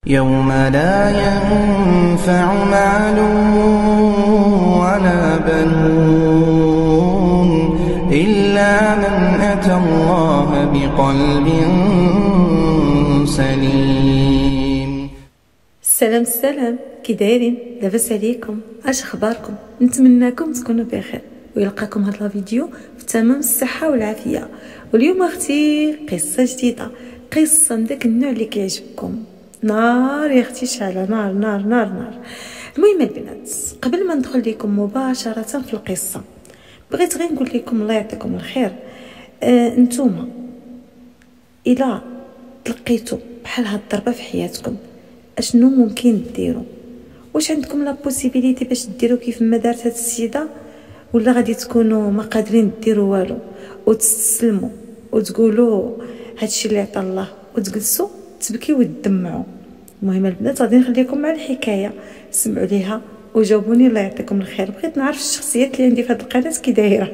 يوم لا ينفع مال ولا بنون إلا من أتى الله بقلب سليم. السلام كي دايرين؟ لاباس عليكم؟ اش اخباركم؟ نتمنىكم تكونوا بخير ويلقاكم هذا الفيديو في تمام الصحه والعافيه. واليوم اختي قصه جديده، قصه من داك النوع اللي كيعجبكم، نار يا اختي شعله، نار نار نار نار. المهم البنات، قبل ما ندخل لكم مباشره في القصه بغيت غير نقول لكم الله يعطيكم الخير. نتوما الى تلقيتوا بحال هاد الضربه في حياتكم اشنو ممكن ديروا؟ واش عندكم لا بوسيبيليتي باش ديروا كيف ما دارت هاد السيده، ولا غادي تكونوا ما قادرين ديروا والو وتستسلموا وتقولوا هادشي اللي عطا الله وتجلسوا تبكيو وتدمعوا؟ المهم البنات غادي نخليكم مع الحكايه، سمعوا ليها وجاوبوني الله يعطيكم الخير. بغيت نعرف الشخصيات اللي عندي في هاد القناه كي دايره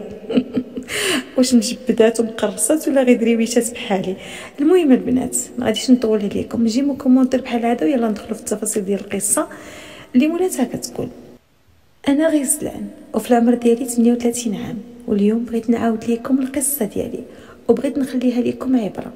واش مجبدات ومقرصات ولا غير درويشات بحالي. المهم البنات ما غاديش نطول عليكم، نجيبو كومونتير بحال العاده ويلا ندخلوا في التفاصيل ديال القصه اللي مولاتها كتقول: انا غيسلان وفي العمر ديالي 38 عام، واليوم بغيت نعاود لكم القصه ديالي وبغيت نخليها لكم عبره.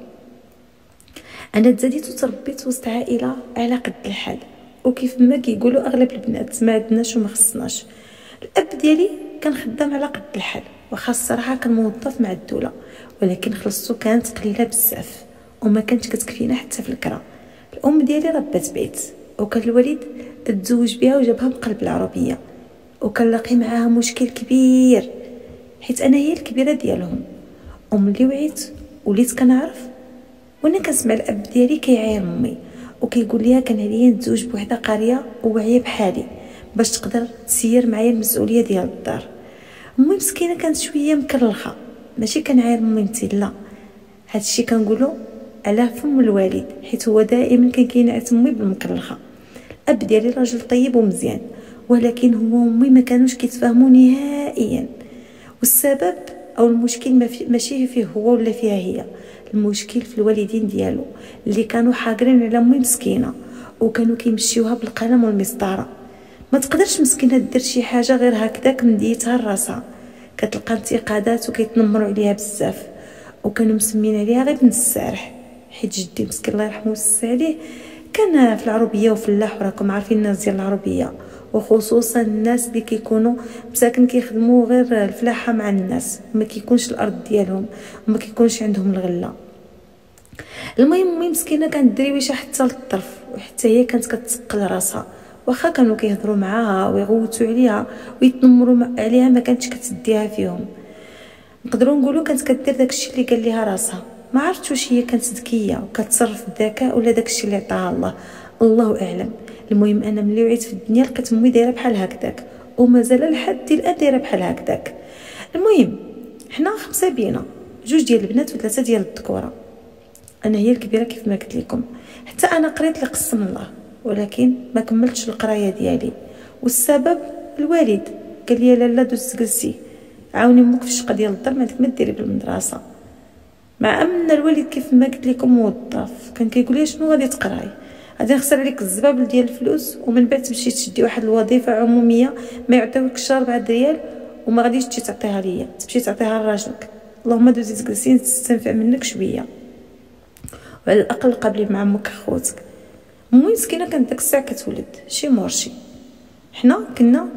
انا تزاديت وتربيت وسط عائله على قد الحال، وكيف ما كيقولوا اغلب البنات ما عندناش وما خصناش. الاب ديالي كان خدام على قد الحال، واخا الصراحه كان موظف مع الدوله، ولكن خلصتو كانت قليله بزاف وما كانتش كتكفينا حتى في الكرا. الام ديالي ربات بيت، وكان الوالد تزوج بها وجابها بقلب العربيه، وكان لاقي معاها مشكل كبير حيت انا هي الكبيره ديالهم. وملي وعيت وليت كنعرف، وانا كنسمع الاب ديالي كيعاير امي وكيقول ليها كان عليا نتزوج بوحده قاريه وواعيه بحالي باش تقدر تسير معايا المسؤوليه ديال الدار. امي مسكينه كانت شويه مكرلخه، ماشي كنعاير امي انت، لا، هادشي كنقولو على فم الوالد حيت هو دائما كان كينعت امي بالمكرلخه. الاب ديالي راجل طيب ومزيان، ولكن هو وامي ما كانوش كيتفاهموا نهائيا، والسبب او المشكل ماشي فيه هو ولا فيها هي، المشكل في الوالدين ديالو اللي كانوا حاقرين على امي مسكينه وكانوا كيمشيوها بالقلم والمسطره. ما تقدرش مسكينه دير شي حاجه غير هكذاك مديتها لراسها، كتلقى انتقادات وكيتنمروا عليها بزاف، وكانوا مسمين عليها غير بنت السارح حيت جدي مسكين الله يرحمه ويوسع عليه كان في العربيه وفلاح، وراكم عارفين الناس ديال العربيه، وخصوصا الناس اللي كيكونوا مساكن كيخدموا غير الفلاحه مع الناس، ما كيكونش الارض ديالهم وما كيكونش عندهم الغله. المهم امي مسكينه كانت درويشه حتى للطرف، وحتى هي كانت كتثقل راسها، واخا كانوا كيهضروا معاها ويغوتوا عليها ويتنمروا عليها ما كانتش كتديها فيهم. نقدروا نقولوا كانت كدير داكشي اللي قال ليها راسها. ما عرفتش واش هي كانت ذكيه وكتصرف بذكاء ولا داكشي اللي عطاها الله اعلم. المهم انا ملي وعيت في الدنيا لقيت امي دايره بحال هكذاك، ومازال لحد الان دايره بحال هكذاك. المهم حنا 5 بينا، 2 ديال البنات و3 ديال الذكوره. انا هي الكبيره كيف ما قلت لكم، حتى انا قريت لي قسم الله ولكن ما كملتش القرايه ديالي، والسبب الوالد قال لي لالا دوز جلسي عاوني امك في الشقه ديال الدار، ما عندك ما ديري بالمدرسه. مع ان الوالد كيف ما قلت لكم موظف، كان كيقول لي شنو غادي تقراي، غادي نخسر عليك الزبابل ديال الفلوس، ومن بعد تمشي تشدي واحد الوظيفه عموميه ما يعطيوكش 4 ريال وما غاديش تجي تعطيها ليا، تمشي تعطيها لراجلك. اللهم دوزي تجلسي تستنفع منك شويه، وعلى الاقل قابلي مع امك خوتك. امي مسكينه كانت داك الساعه كتولد شي مورشي. حنا كنا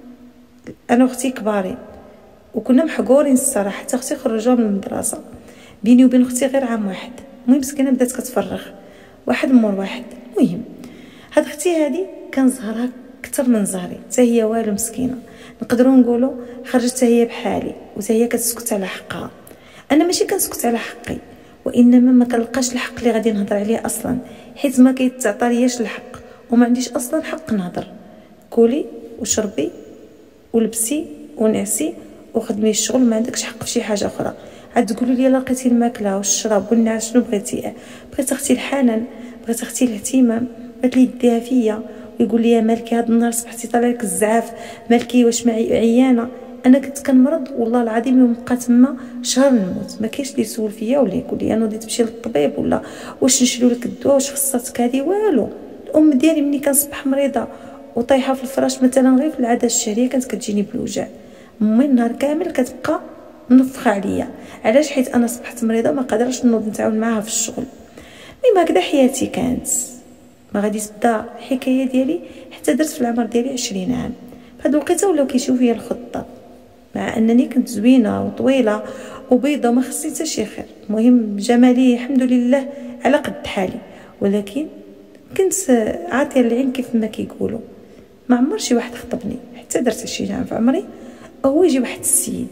انا واختي كبارين وكنا محقورين الصراحه، حتى اختي خرجوها من المدرسه، بيني وبين اختي غير عام واحد. المهم مسكينه بدات كتفرغ واحد مور واحد. المهم هاد اختي هادي كان زهرها اكثر من زهري، حتى هي والو مسكينه، نقدروا نقولوا خرجت حتى هي بحالي، وحتى هي كتسكت على حقها. انا ماشي كنسكت على حقي، وانما ما كنلقاش الحق اللي غادي نهضر عليه اصلا، حيت ما كيتعطى لياش الحق وما عنديش اصلا حق نهضر. كولي وشربي ولبسي ونعسي وخدمي الشغل، ما عندكش حق في شي حاجه اخرى. عاد تقولوا لي لقيتي الماكله والشراب والنعاس شنو بغيتي؟ بغيت اختي الحنان، بغيت اختي الاهتمام، بغيت لي يديها فيا ويقول لي مالكي هاد النهار صبحتي طالع لك الزعاف، مالكي واش معي عيانه. انا كنت كنمرض والله العظيم يوم بقى تما شهر نموت، ما كاينش اللي يسول فيا ولا يقول لي انا غادي تمشي للطبيب ولا واش نشريو لك الدواء واش خصاتك هذه، والو الام ديالي ملي كنصبح مريضه وطايحه في الفراش مثلا غير في العاده الشهريه كانت كتجيني بالوجع، امي النهار كامل كتبقى منفخه عليا. علاش؟ حيت انا صبحت مريضه وما قادراش نوض نتعاون معاها في الشغل. المهم هكذا حياتي كانت. ما غادي تبدا الحكايه ديالي حتى درت في العمر ديالي 20 عام. فهاد الوقيته ولاو كيشوفوا فيا الخطه، مع انني كنت زوينه وطويله وبيضه ما خصني حتى شي خير. المهم جمالي الحمد لله على قد حالي، ولكن كنت عاطيه العين كيف ما كيقولوا. ما عمر شي واحد خطبني حتى درت 20 عام في عمري. هو يجي واحد السيد،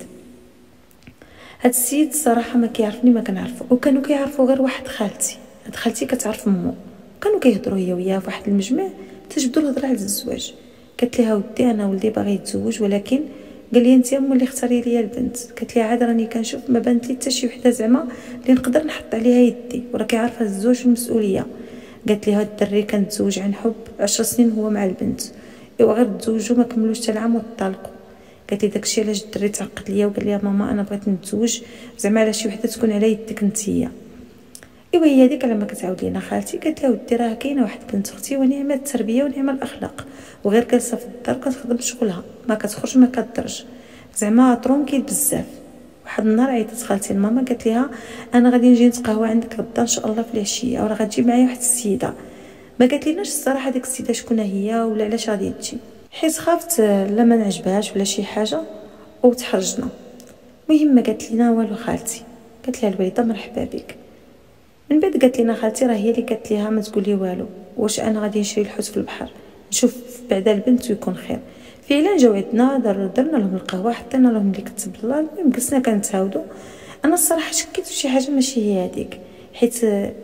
هاد السيد الصراحه ما كيعرفني ما كنعرفو، وكانوا كيعرفوا غير واحد خالتي. هاد خالتي كتعرف ممو، كانوا كيهضروا هي وياه في واحد المجمع تجبدوا الهضره على الزواج. قالت لها ودي انا ولدي باغي يتزوج، ولكن قال لي انت امو اللي اختاري لي البنت. قالت لي عاد راني كنشوف ما بانت لي حتى شي وحده زعما اللي نقدر نحط عليها يدي، وراكي عارفه الزواج المسؤوليه. قالت لي هاد الدري كان تزوج عن حب 10 سنين هو مع البنت، ايوا غير تزوجوا ما كملوش حتى العام وطلقوا. قالت لي داكشي علاش الدري تعقد ليا وقال لي ماما انا بغيت نتزوج زعما على شي وحده تكون على يدك نتيا. ايوا هي هذيك على ما كتعاود لينا خالتي. قالت لها ودي راه كاينه واحد بنت اختي ونعمه التربيه ونعمه الاخلاق، وغير جالسه في الدار كتخدم شغلها، ما كتخرج ما كتدرج، زعما ترونكيل بزاف. واحد النهار عيطت خالتي لماما قالت لها انا غادي نجي نتقهوى عندك غدا ان شاء الله في العشيه، وراه غتجي معايا واحد السيده. ما قالت ليناش الصراحه ديك السيده شكون هي ولا علاش غادي تجي، حيت خافت لا ما نعجبهاش ولا شي حاجه وتحرجنا. المهم ما قالت لينا والو خالتي. قالت لها الوالده مرحبا بك. من بعد قالت لنا خالتي راه هي اللي قالت ليها ما تقولي والو، واش انا غادي نشري الحوت في البحر نشوف بعدا البنت ويكون خير. فعلا جاو عندنا درنا لهم القهوه حطينا لهم اللي كتب الله. المهم جلسنا كنتعاودوا. انا الصراحه شكيت في شي حاجه ماشي هي هذيك، حيت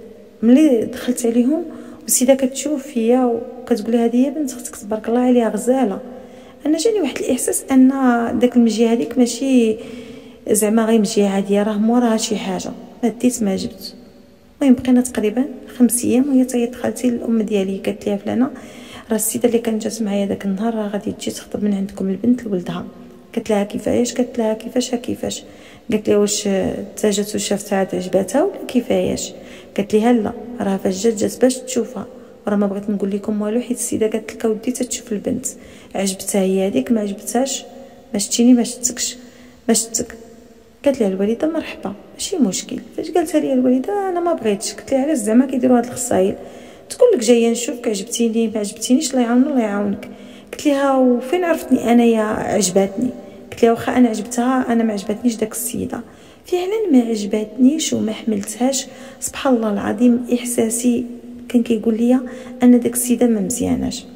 ملي دخلت عليهم والسيده كتشوف فيا وكتقول لي هذه هي بنت اختك تبارك الله عليها غزاله، انا جاني واحد الاحساس ان داك المجيه هذيك ماشي زعما غير مجيه عاديه، راه موراها شي حاجه. ما ديت ما جبت. المهم بقينا تقريبا 5 ايام وهي تعيط خالتي للام ديالي. قالت لها فلانه راه السيده اللي كانت جات معايا داك النهار راه غادي تجي تخطب من عندكم البنت لولدها. قالت لها كيفاش؟ قالت لها كيفاش قالت لها واش تاجت وشافتها عاد عجباتها ولا كيفاش؟ قالت لها لا راه فاش جات باش تشوفها، وراه ما بغيت نقول لكم والو حيت السيده قالت لك ودي تشوف البنت، عجبتها هي هذيك، ما عجبتهاش ما شتيني ما شتكش ما شتك. قالت لها الوالده مرحبا ماشي مشكل. فاش قالتها لي الوالده انا ما بغيتش، قلت لها علاش زعما كيديروا هاد الخصايل، تقول لك جايه نشوفك عجبتيني ما عجبتينيش الله يعاون الله يعاونك. قلت لها وفين عرفتني انايا عجباتني؟ قلت لها واخا انا عجبتها انا ما عجبتنيش داك السيده، فعلا ما عجباتنيش وما حملتهاش. سبحان الله العظيم احساسي كان كيقول لي ان داك السيده ما مزياناش.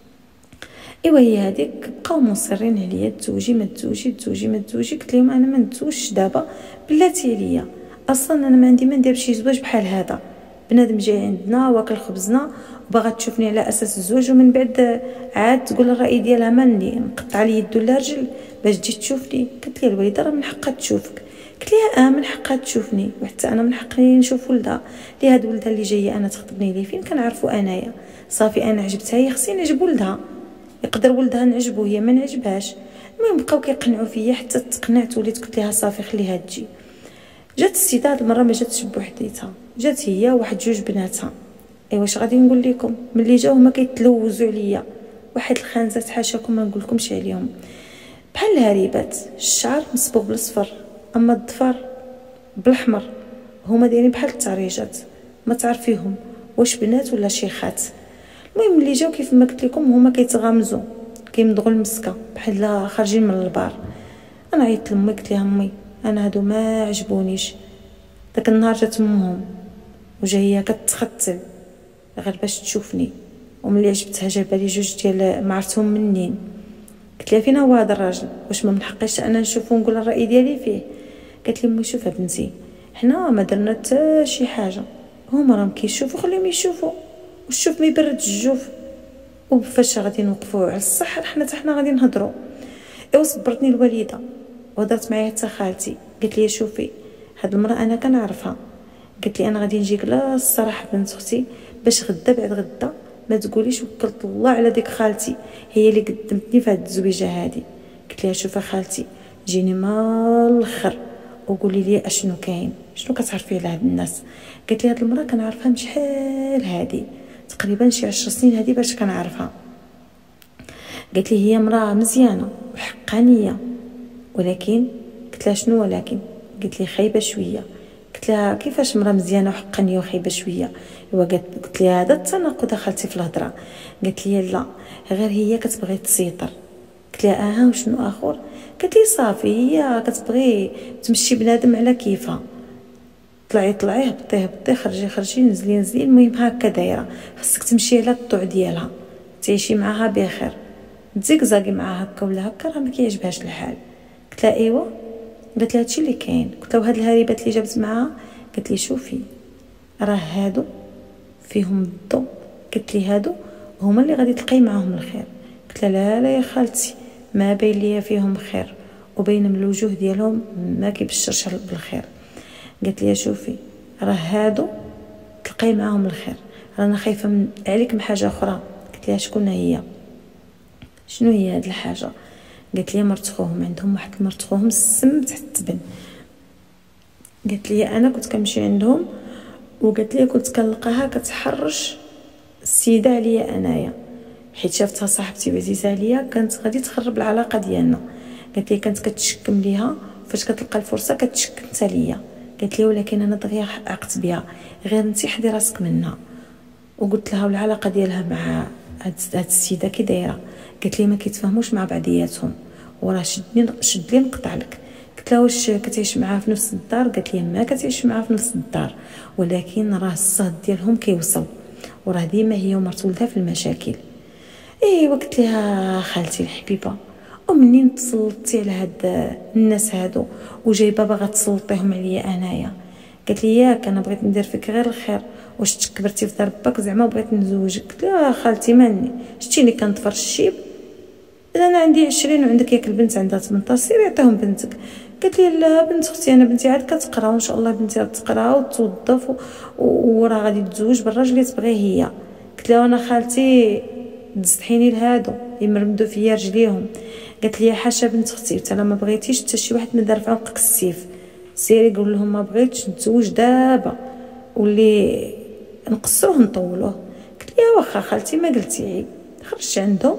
ايوا هي هذيك بقاو مصرين عليا تزوجي ما تزوجي تزوجي ما تزوجي. قلت لهم انا ما نتزوجش دابا بلاتي عليا، اصلا انا ما عندي ما ندير شي زواج بحال هذا. بنادم جاي عندنا واكل خبزنا وباغا تشوفني على اساس الزواج، ومن بعد عاد تقول الراي ديالها مالني نقطع لي يد ولا رجل باش تجي تشوفني. قلت لها الوالده راه من حقها تشوفك. قلت لها من حقها تشوفني، وحتى انا من حقي نشوف ولدها. لي هاد ولدها اللي جايه انا تخطبني ليه فين كنعرفو انايا؟ صافي انا عجبتها هي خصني نعجب ولدها، يقدر ولدها نعجبو هي ما نعجبهاش. المهم بقاو كيقنعوا فيا حتى تقنعت وليت قلت لها صافي خليها تجي. جات السيده هاد المره ما جاتش بوحديتها، جات هي واحد 2 بناتها. ايوا واش غادي نقول لكم، ملي جاو هما كيتلوزوا عليا واحد الخنزات حاشاكم ما نقولكمش عليهم، بحال الهريبات، الشعر مصبوغ بالصفر اما الضفر بالاحمر، هما دايرين بحال التعريجات ما تعرفيهم واش بنات ولا شيخات. المهم ملي جاو كيف ما قلت لكم هما كيتغامزوا كيمضغوا المسكه بحال خارجين من البار. انا عيطت لامي قلت لها امي انا هادو ما عجبونيش. داك النهار جات امهم وجايه كتختل غير باش تشوفني، وملي عجبتها جابها لي 2 ديال ما عرفتهم منين. قلت لها فين هو هذا الراجل، واش ما من حقيش انا نشوفو ونقول الراي ديالي فيه؟ قالت لي امي شوف بنتي حنا ما درنا حتى شي حاجه، هما راهم كيشوفوا خليهم يشوفوا، والشوف ما يبرد الجوف. وفاش غادي نوقفوا على الصح حنا حتى حنا غادي نهضروا. ايوا صبرتني الوالده وهضرت معايا حتى خالتي. قالت لي شوفي هاد المراه انا كنعرفها، قالت لي انا غادي نجيك لا الصراحه بنت اختي باش غدا بعد غدا ما تقوليش وكلت الله على ديك خالتي هي اللي قدمتني في هاد الزويجه هادي. قلت لها شوفي خالتي جيني ما الاخر وقولي لي اشنو كاين، شنو كتعرفي على هاد الناس؟ قالت لي هاد المراه كنعرفها من شحال هادي، تقريبا شي 10 سنين هذه باش كنعرفها. قالت لي هي امراه مزيانه وحقانيه، ولكن قلت لها شنو ولكن؟ قالت لي خايبه شويه. قلت لها كيفاش امراه مزيانه وحقانيه وخايبه شويه؟ قلت لها هذا التناقض خالتي في الهضره. قالت لي لا، غير هي كتبغي تسيطر. قلت لها وشنو اخر؟ قالت لي صافي هي كتبغي تمشي بنادم على كيفها، طلعي هبطي خرجي نزلي، المهم هكا دايره، خاصك تمشي على الطوع ديالها، تعيشي معاها بخير، تزيكزاكي معاها هكا ولا هكا، راه ما كيعجبهاش الحال. قلت لها ايوا. قالت لها هادشي اللي كاين. قلت لها هاد الهريبات اللي جابت معاها؟ قالت لي شوفي راه هادو فيهم الضو، قلت لي هادو هما اللي غادي تلقاي معاهم الخير. قلت لها لا يا خالتي، ما بين ليا فيهم خير وبين من الوجوه ديالهم ما كيبشرش بالخير. قالت لي شوفي راه هادو تلقاي معاهم الخير، رانا خايفه عليك من حاجه اخرى. قلت لها شكون هي؟ شنو هي هاد الحاجه؟ قالت لي مرت خوهم، عندهم واحد مرت خوهم السم تحت التبن. قالت لي انا كنت كنمشي عندهم، وقالت لي كنت كنلقاها كتحرش السيده عليا انايا، حيت شافتها صاحبتي وعزيزه عليا كانت غادي تخرب العلاقه ديالنا. قالت لي كانت كتشكم ليها، فاش كتلقى الفرصه كتشك انت ليا. قالت لي ولكن انا دغيا عقت بها، غير انت حدي راسك منها. وقلت لها والعلاقه ديالها مع هاد السيده كي دايره؟ قالت لي ما كيتفاهموش مع بعضياتهم، وراه شد لي نقطع لك. قلت لها واش كتعيش معاها في نفس الدار؟ قالت لي ما كتعيش معاها في نفس الدار، ولكن راه الصهد ديالهم كيوصل، وراه ديما هي ومرت ولدها في المشاكل. قلت لها خالتي الحبيبه، ومنين تسلطتي على هاد الناس هادو وجايبه باغا تسلطيهم عليا انايا؟ قالت لي ياك انا بغيت ندير فيك غير الخير، واش تكبرتي في دار باك زعما بغيت نزوجك؟ قلت لها خالتي ماني شتيني كنطفر الشيب، انا عندي 20 وعندك ياك البنت عندها 18، سيري عطيهم بنتك. قالت لي لا بنت اختي، انا بنتي عاد كتقرا وان شاء الله بنتي غتقرا وتوظف وراه غادي تزوج بالراجل اللي تبغيه هي. قلت لها انا خالتي تزحيني لهادو يمرمدوا فيا رجليهم. قالت لي حاشا بنت اختي، حتى ما بغيتيش حتى شي واحد من دار في عنقك السيف، سيري قول لهم ما بغيتش نتزوج دابا، واللي نقصروه نطولوه. قلت لها واخا خالتي ما قلتي عيب. خرجت عندهم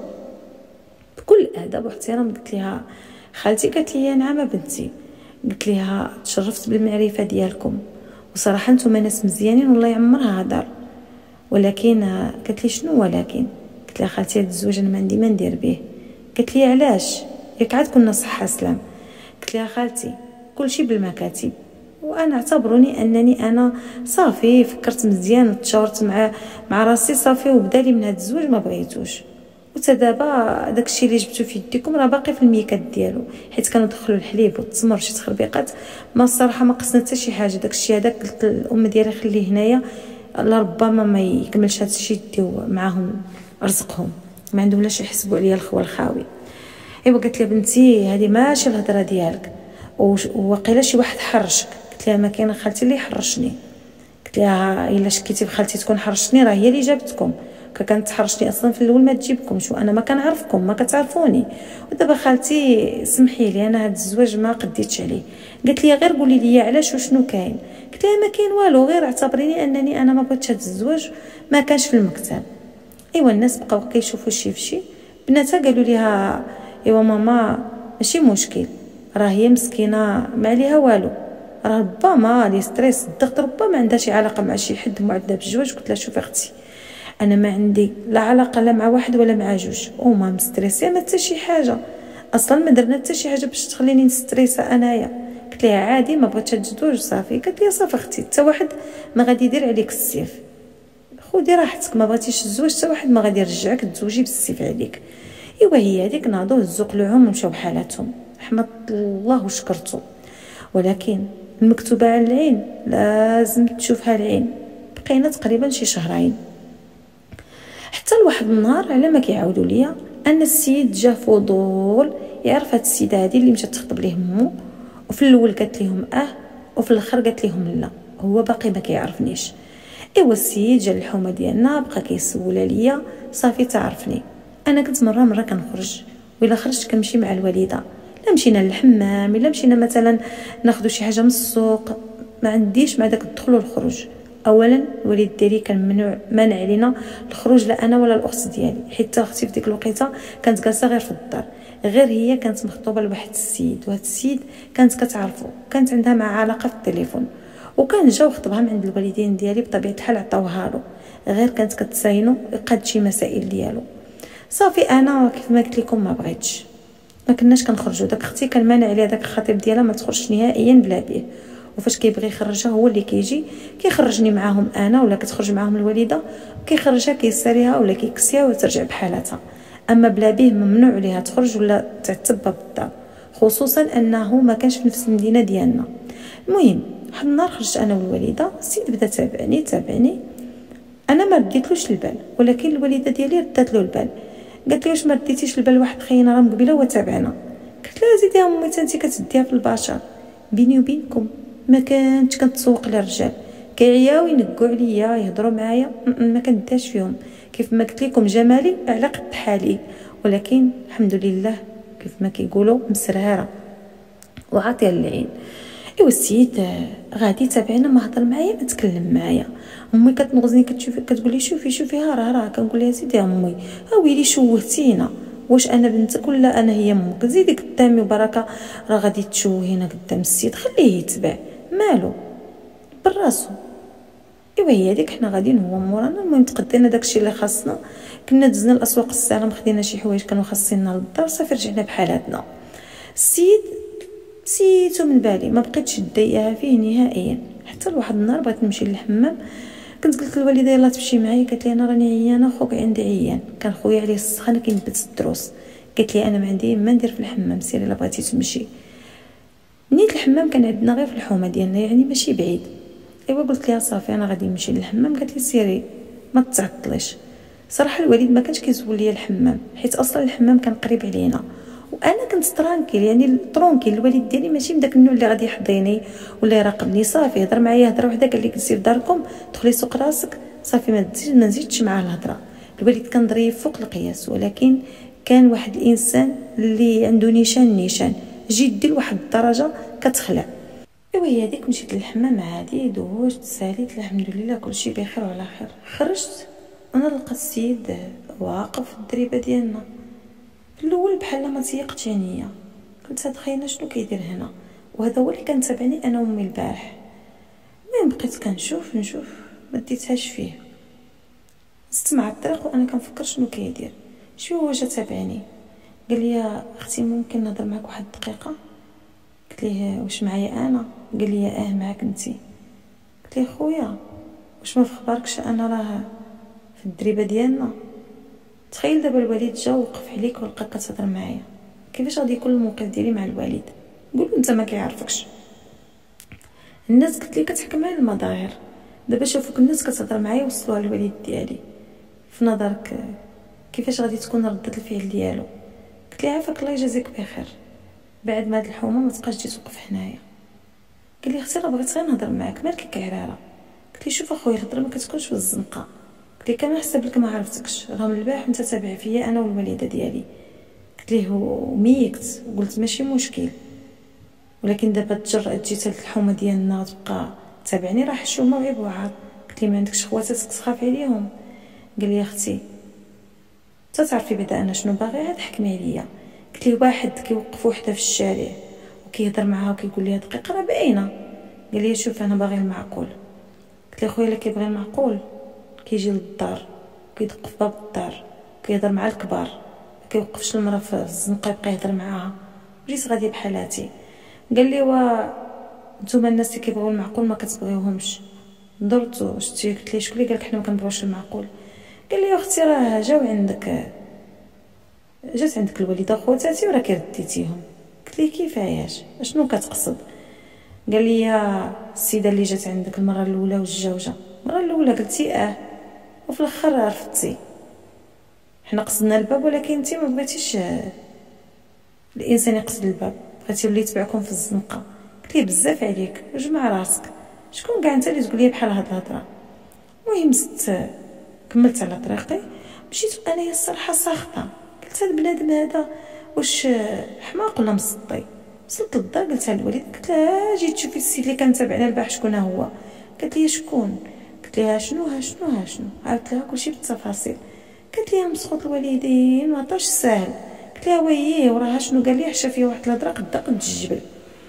بكل ادب واحترام، قلت لها خالتي. قالت لي نعم بنتي. قلت لها تشرفت بالمعرفه ديالكم، وصراحه نتوما ناس مزيانين والله يعمرها دار، ولكن قالت لي شنو ولكن؟ قلت لها خالتي هاد الزواج انا ما عندي ما ندير به. قالت لي علاش؟ ياك عاد كنا صحه سلام. قلت لها خالتي كلشي بالمكاتب، وانا اعتبروني انني انا صافي فكرت مزيان وتشاورت مع راسي صافي، وبدالي من هاد الزواج ما بغيتوش، وتا دابا داكشي اللي جبتو في يديكم راه باقي في الميكات ديالو، حيت كانوا دخلوا الحليب والتمر شي تخربيقات، ما الصراحه ما قصنا حتى شي حاجه. داكشي هذاك قلت الام ديالي خليه هنايا، لربما ما يكملش هذا الشيء يديو معاهم رزقهم، ما عندهم لاش يحسبوا عليا الخوه الخاوي. قالت لي بنتي هذه ماشي الهضره ديالك، وواقيلا شي واحد حرشك. قلت لها ما كاين خالتي اللي حرشني. قلت لها الا شكيتي بخالتي تكون حرشتني، راه هي اللي جابتكم، كانت تحرشني اصلا في الاول ما تجيبكمش، وانا ما كنعرفكم ما كتعرفوني، ودابا خالتي سمحي لي انا هذا الزواج ما قديتش عليه. قالت لي غير قولي لي علاش وشنو كاين. قلت لها ما كاين والو، غير اعتبريني انني انا ما بغيتش هذا الزواج، ما كانش في المكتب. الناس بقاو كيشوفوا شي فشي، بناتها قالوا ليها ماما ماشي مشكل، راه هي مسكينه ما عليها والو، راه ربما لي ستريس الضغط ربما عندها شي علاقه مع شي حد معدله بالزواج. قلت لها شوفي اختي، انا ما عندي لا علاقه لا مع واحد ولا مع جوج، وما مستريسيه ما حتى شي حاجه، اصلا ما درنا حتى شي حاجه باش تخليني نستريسا انايا. قلت لها عادي ما بغيتش تزوج صافي. قالت لي صافي اختي، حتى واحد ما غادي يدير عليك السيف، خودي راحتك، ما بغيتيش تزوج حتى واحد ما غادي يرجعك تزوجي بالسيف عليك. هي هذيك ناضوا هزوا قلوعهم ومشاو بحالاتهم، حمد الله وشكرته. ولكن المكتوبه على العين لازم تشوفها العين. بقينا تقريبا شي شهرين، حتى لواحد النهار على ما كيعاودوا ليا ان السيد جا فضول يعرف هاد السيده هذه اللي مشات تخطب ليه مو، وفي الاول قالت لهم وفي الاخر قالت لهم لا، هو باقي ما كيعرفنيش. السيد جا الحومه ديالنا بقى كيسول عليا، صافي تعرفني. انا كنت مره كنخرج، وإلا خرجت كنمشي مع الوالده، لا مشينا للحمام، الا مشينا مثلا ناخذ شي حاجه من السوق، ما عنديش مع داك الدخول والخروج. اولا الوالد ديالي كان مانع علينا الخروج لا انا ولا الاخت ديالي، حيت اختي في ديك الوقيته كانت جالسه غير في الدار، غير هي كانت مخطوبه لواحد السيد، وهذا السيد كانت كتعرفو، كانت عندها معاه علاقه في التليفون، وكان جا وخطبها من عند الوالدين ديالي بطبيعه الحال عطاوها له، غير كانت كتساينو يقاد شي مسائل ديالو. صافي انا كيف ما قلت لكم ما بغيتش، ما كناش كنخرجوا. داك اختي كان مانع عليها داك الخطيب ديالها ما تخرجش نهائيا بلا بيه، وفاش كيبغي يخرجها هو اللي كيجي كيخرجني معاهم انا ولا كتخرج معاهم الوالده، كيخرجها كيساريها ولا كيكسيها وترجع بحالتها. اما بلا بيه ممنوع عليها تخرج ولا تعتبى بالدار، خصوصا انه ما كانش في نفس المدينه ديالنا. المهم واحد النهار خرجت انا والوالده، السيد بدا تابعني انا ما رديتلوش البال، ولكن الوالده ديالي ردات له البال، قالت لي واش ما رديتيش البال واحد خينا راه مقبله وتابعنا. قلت لها زيدي يا امي انت كتديها في البشر، بيني وبينكم ما كنتش كنتسوق للرجال، كيعياو ينقوا عليا يهضروا معايا، ما كنداش فيهم. كيف ما قلت لكم جمالي على قد حالي، ولكن الحمد لله كيف ما كيقولوا مسرهره وعاطيه العين. ايوا السيد غادي تابعنا، ما هضر معايا ما تكلم معايا. امي كتنغزني كتقول لي شوفي راه كنقول لها زيدي يا امي ويلي شوهتينا، واش انا بنتك ولا انا هي امك؟ زيدي قدامي وبركه، راه غادي تشوهينا قدام السيد، خليه يتبع مالو براسو. ايوا هي هذيك، حنا غاديين هو مورانا. المهم تقدينا داكشي اللي خاصنا، كنا دزنا الاسواق السلام، خدينا شي حوايج كانوا خاصيننا للدار، صافي رجعنا بحالاتنا. السيد نسيتو من بالي، ما بقيتش ندايقها فيه نهائيا، حتى لواحد النهار بغيت نمشي للحمام، كنت قلت للوالده يلاه تمشي معايا، قالت لي انا راني عيانه، خوك عندي عيان، كان خويا عليه السخانه كينبت الدروس، قالت لي انا ما عندي ما ندير في الحمام، سيري الا بغيتي تمشي. نيت الحمام كان عندنا غير في الحومه ديالنا، يعني ماشي بعيد. ايوا قلت لها صافي انا غادي نمشي للحمام، قالت لي سيري ما تعطليش. صراحه الوالد ما كانش كيزول لي الحمام، حيت اصلا الحمام كان قريب علينا، وانا كنت ترانكيل، يعني ترونكيل. الوالد ديالي ماشي من داك النوع اللي غادي يحضيني ولا يراقبني، صافي هضر معايا هضره وحده، قال لي جلسي في داركم دخلي سوق راسك، صافي ما نزيدش معاه الهضره. الوالد كان ظريف فوق القياس، ولكن كان واحد الانسان اللي عنده نيشان جدي لواحد الدرجه كتخلع. ايوا هي هذيك مشيت للحمام عادي، دوجت ساليت الحمد لله كلشي بخير وعلى خير. خرجت انا لقيت السيد واقف في الدريبه ديالنا. في الاول بحال ما تيقتش عينيا، قلت هاد خاينه شنو كيدير هنا، وهذا هو اللي كان تابعني انا وامي البارح. المهم بقيت كنشوف ما ديتهاش فيه، زدت مع الطريق وانا كنفكر شنو كيدير. شويه هو جا تابعني، قال لي اختي ممكن نهضر معك واحد الدقيقه؟ قلت ليه واش معايا انا؟ قال لي معاك انتي. قلت ليه خويا واش ما فخباركش انا راه في الدريبه ديالنا؟ تخيل دابا الوالد جا ووقف عليك ولقاك كتهضر معايا، كيفاش غادي يكون الموقف ديالي مع الوالد؟ قول انت ما كيعرفكش. الناس قلت لي كتحكم على المظاهر، دابا شافوك الناس كتهضر معايا وصلوها للوالد ديالي، في نظرك كيفاش غادي تكون ردة الفعل ديالو؟ قلت لي عافاك الله يجازيك بخير، بعد ما هاد الحومه ما تبقاش تجي توقف حنايا. قال لي اختي راه بغيت غير نهضر معاك، مالك كعراره؟ قلت لي شوف اخويا الهضره ما كتكونش في الزنقه، قلت لي كان حسب لك ما عرفتكش، راه من البارح انت تابع فيا انا والوالده ديالي. قلت ليه وميكت وقلت ماشي مشكل، ولكن دابا تجرأت جيت للحومه ديالنا تبقى تابعني، راه حشومه وعيب وعار. قلت لي ما عندكش خواتاتك تخاف عليهم؟ قال لي اختي تعرفي بعدا انا شنو باغي، عاد حكمي عليا. قلت لي واحد كيوقف وحده في الشارع وكيهضر معاها وكيقول لها دقيقه راه باينه. قال لي شوف انا باغي المعقول. قلت لي خويا اللي كيبغي المعقول كيجي للدار كيدق في باب الدار كيهضر مع الكبار، ما كيوقفش المراه في الزنقه يبقى يهضر معاها. جيت غادي بحالاتي. قال لي نتوما الناس اللي كيبغيو المعقول ما كتبغيوهمش. درتو شتي؟ قلت لي شكون اللي قالك حنا ما كنبغيوش المعقول؟ قال لي اختي راه جات عندك الوالده خواتاتي وراه كرديتيهم. قلت لي كيفاش اشنو كتقصد؟ قال لي السيده اللي جات عندك المره الاولى والجوجه، المره الاولى قلتي وفي الاخر رفضتي. حنا قصدنا الباب ولكن انت ما بغيتيش الانسان يقصد الباب، بغيتي اللي يتبعكم في الزنقه. قلت لي بزاف عليك وجمع راسك، شكون كاع انت اللي تقول لي بحال هاد الهضره؟ المهم زدت كملت على طريقي، مشيت انايا الصراحه ساخطه، قلت هاد بنادم هذا واش حماق ولا مسطي؟ وصلت للدار قلتها للوالد، قلت لها جيت تشوفي السيد اللي كان تابعنا البارح شكون هو؟ قالت لي شكون؟ قلت لها شنو عاودت لها كلشي بالتفاصيل. قالت لي مسخوط الوالدين ما عطاش ساهل. قلت لها وييه وراها شنو قال لي حشا فيه واحد الهضره قد الجبل.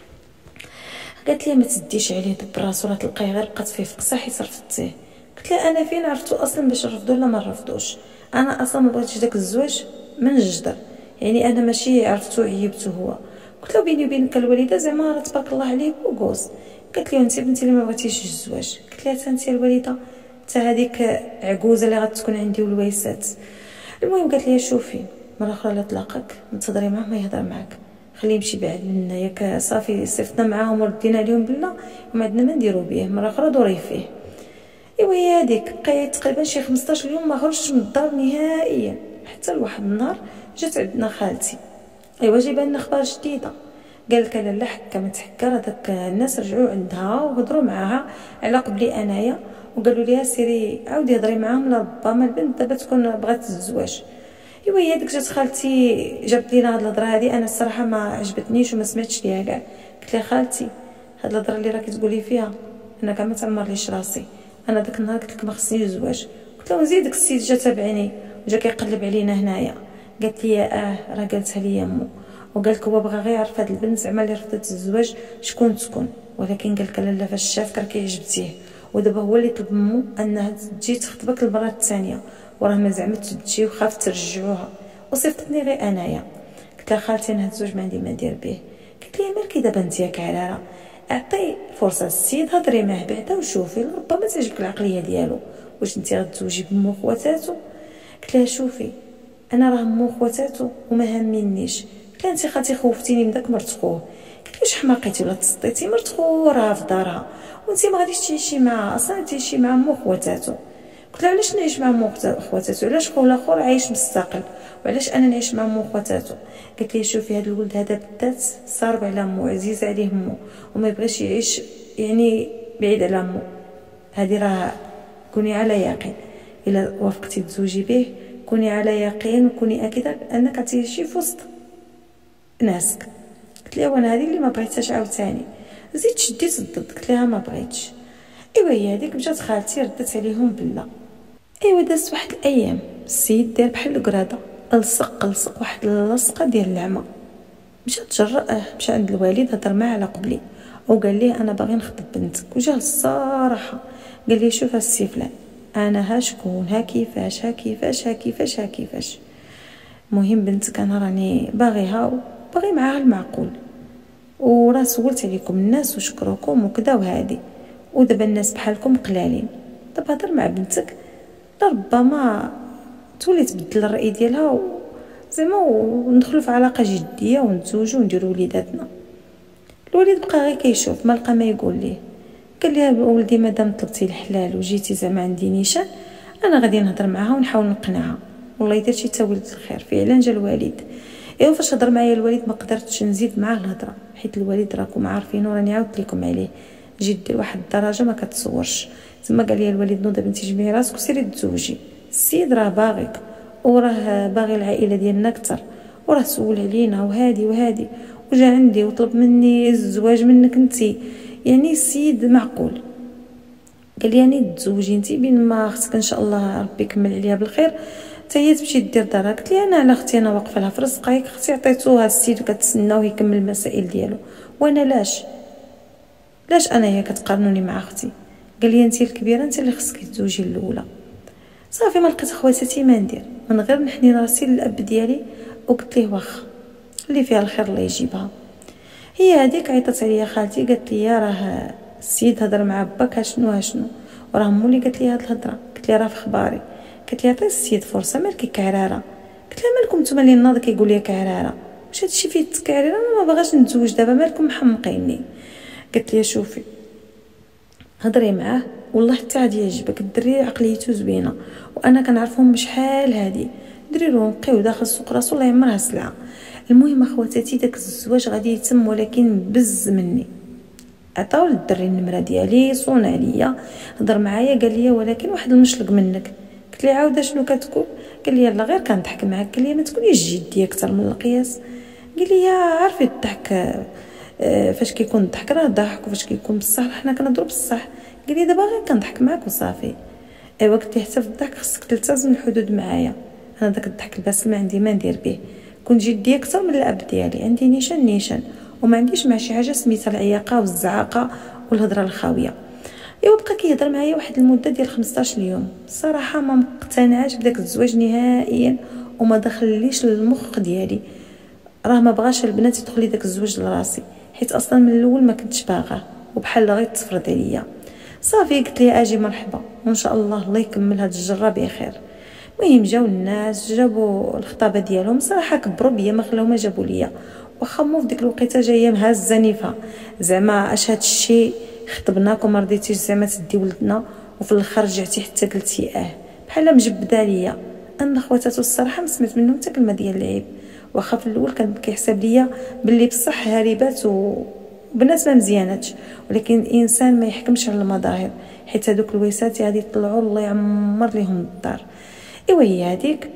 قالت لي ما تديش عليه دب راسو راه تلقاه غير بقات فيه فقصه حيت رفضتيه. قلت لها انا فين عرفتو اصلا باش نرفضو ولا ما نرفضوش؟ انا اصلا ما بغيتش داك الزواج من الجدر، يعني انا ماشي عرفتو عيبتو هو. قلت له بيني وبينك الوالده زعما راه تبارك الله عليه بوغوس. قالت لي انت بنتي اللي ما بغيتيش الزواج. قلت لها حتى انت الوالده حتى هذيك عجوزه اللي غتكون عندي والويسات. المهم قالت لي شوفي مره اخرى لا تلاقاك ما تهضري معاه ما يهضر معاك، خليه يمشي بعد منا، ياك صافي صيفطنا معاهم وردينا عليهم بالله وما عندنا ما نديرو به، مره اخرى دوري فيه. ايوا هي هذيك بقيت تقريبا شي 15 يوم ما خرجتش من الدار نهائيا، حتى لواحد النهار جات عندنا خالتي ايوا جايبه لنا اخبار جديده. قال لك لا حكا ما تحكا، راه داك الناس رجعوا عندها وهضروا معاها على قبلي انايا وقالوا ليها سيري عاودي هضري معاهم لربما البنت دابا تكون بغات الزواج. ايوا هي ديك جات خالتي جابت لينا هاد الهضره هادي، انا الصراحه ما عجبتنيش وما سمعتش ليها كاع. قلت لها خالتي هاد الهضره اللي راكي تقولي فيها انا كاع ما تعمرليش راسي، انا داك النهار قلت لك ما خصنيش الزواج. قلت له نزيدك السيد جا تابعني وجا كيقلب علينا هنايا. قالت لي راه قالتها لي امو، وقال لك هو بغى غير يعرف هاد البنت زعما اللي رفضت الزواج شكون تكون، ولكن قال لك لا فاش شافك راه كيعجبتيه، ودابا هو اللي طلب منه انها تجي تخطبك المره الثانيه، وراه ما زعمتش تجي وخاف ترجعوها وصيفطتني غير انايا. قلت لها خالتي انا هاد الزواج ما عندي ما ندير به. قلت لي مالكي دابا انت يا كعراره، اعطي فرصه للسيد هضري معاه بعدا وشوفي ربما تعجبك العقليه ديالو، واش انت غتزوجي بمو خواتاتو. قلت لها شوفي انا راه مو خواتاتو وما هامينيش. قلت لها انت خالتي خوفتيني من داك مرت خوه. قلت لها واش حماقيتي ولا تسطيتي؟ مرت خوه راها في دارها وانت ما غاديش تعيشي معها، اصلا تعيشي مع مو خواتاتو. قلت لها علاش نعيش مع مو خواتاتو؟ علاش خو الاخر عايش مستقل وعلاش انا نعيش مع مو خواتاتو؟ قالت لي شوفي هذا الولد هذا بالذات صارب على مو، عزيز عليه مو وما يبغيش يعيش يعني بعيد على مو. هذه راه كوني على يقين الا وافقتي تزوجي به، كوني على يقين وكوني اكيده انك غتعيشي في وسط ناسك. قلت لها وانا هذه اللي ما بغيتهاش عاوتاني، زيد شديت الضد. قلت لها ما بغيتش. ايوا هي هذيك مشات خالتي ردت عليهم بالله. ايوا دازت واحد الايام السيد دار بحال القراده، لصق واحد اللصقه ديال العمى. مشى تجرأ مشى عند الوالد هضر معاه على قبلي وقال ليه انا باغي نخطب بنتك. وجاه الصراحه قال لي شوف السي فلان انا ها شكون ها كيفاش. مهم بنتك انا راني باغيها وباغي معاها المعقول، وراه سولت عليكم الناس وشكروكم وكذا وهادي، ودابا الناس بحالكم قلالين، دابا هضر مع بنتك ربما تولي تبدل الراي ديالها زعما وندخلوا في علاقه جديه ونتزوجوا ونديروا وليداتنا. الوليد بقى غير كيشوف ما لقى ما يقول ليه. قال لي ولدي مادام طلبتي الحلال وجيتي زعما عندي نيشان انا غادي نهضر معاها ونحاول نقنعها، والله يدير شي تا ولد الخير. فعلا جا الوالد. ايوا فاش هضر معايا الوالد ما قدرتش نزيد معاه الهضره، حيت الوالد راكم عارفين وراني عاودت لكم عليه جد لواحد الدرجه ما كتصورش. ثم قال لي الوالد نوض بنتي جمعي راسك وسيري تزوجي، السيد راه باغيك وراه باغي العائله ديالنا اكثر، وراه سول علينا وهادي وجا عندي وطلب مني الزواج منك انتي، يعني السيد معقول. قال لي يعني تزوجي انتي بين ما اختك ان شاء الله ربي يكمل عليها بالخير حتى هي تمشي دير دارها. قلت لي انا على اختي انا واقفه لها في رزقها، اختي عطيتوها السيد وكتسناوه يكمل المسائل ديالو، وانا لاش انا هي كتقارنوني مع اختي؟ قال لي انتي الكبيره انت اللي خصك تزوجي الاولى. صافي ما لقيت خواتاتي ما ندير من غير نحني راسي للاب ديالي وقلت ليه واخا اللي فيها الخير الله يجيبها. هي هذيك عيطت عليا خالتي قالت لي راه السيد هضر مع باك شنو وراه مو اللي قالت لي هاد الهضره. قلت لي راه في خباري. قالت لي عطي السيد فرصه مالكي كعراره. قلت لها مالكم نتوما اللي ناض كيقول لي كعراره، واش هادشي فيه التكعير؟ انا ما باغاش نتزوج دابا مالكم محمقيني. قالت لي شوفي هضري معاه والله حتى غادي يعجبك، الدري عقليته زوينه وانا كنعرفهم بشحال هادي دريرو نقيو داخل سوق راسو الله يعمرها سلعه. المهم اخواتاتي داك الزواج غادي يتم ولكن بز مني. عطاو للدري النمره ديالي صون عليا هضر معايا قال لي ولكن واحد المشلق منك. قلت لي عاود شنو كتقول؟ قال لي يلا غير كنضحك معاك. قال لي ما تكونيش جديه اكثر من القياس. قال لي عارفي الضحك فاش كيكون الضحك راه ضحك وفاش كيكون بصح حنا كنهضروا بصح. قال لي دابا غير كنضحك معاك وصافي. ايوا قلت ليه حتى في الضحك خصك تلتزم الحدود معايا، انا داك الضحك الباسل ما عندي ما ندير به، كنت جديه اكثر من الاب ديالي، عندي نيشان وما عنديش مع شي حاجه سميتها العياقه والزعاقه والهضره الخاويه. ايوا بقى كيهضر معايا واحد المده ديال 15 يوم، الصراحه ما مقتنعاش بداك الزواج نهائيا وما دخلليش للمخ ديالي، راه ما بغاش البنات يدخل لي داك الزواج لراسي، حيت اصلا من الاول ما كنتش باغاه وبحال غير تفرض عليا. صافي قلت ليه اجي مرحبا وان شاء الله يكمل هاد الجره بخير. المهم جاو الناس جابوا الخطابه ديالهم، صراحه كبروا بيا ما خلاو ما جابوا ليا، واخا مو في ديك الوقيته جايه مهازه نيفه زعما اش هاد الشيء خطبناك وما رضيتيش زعما تدي ولدنا، وفي الاخر رجعتي حتى قلتي بحال مجبده عليا. انا خواتاتو الصراحه ما سمعت منهم حتى كلمه ديال العيب، واخا في الاول كان كيحسب ليا باللي بصح هاربات وبنات ما مزياناتش، ولكن الانسان ما يحكمش على المظاهر، حيت هذوك الويسات غادي يطلعوا الله يعمر ليهم الدار. ايوا هي هذيك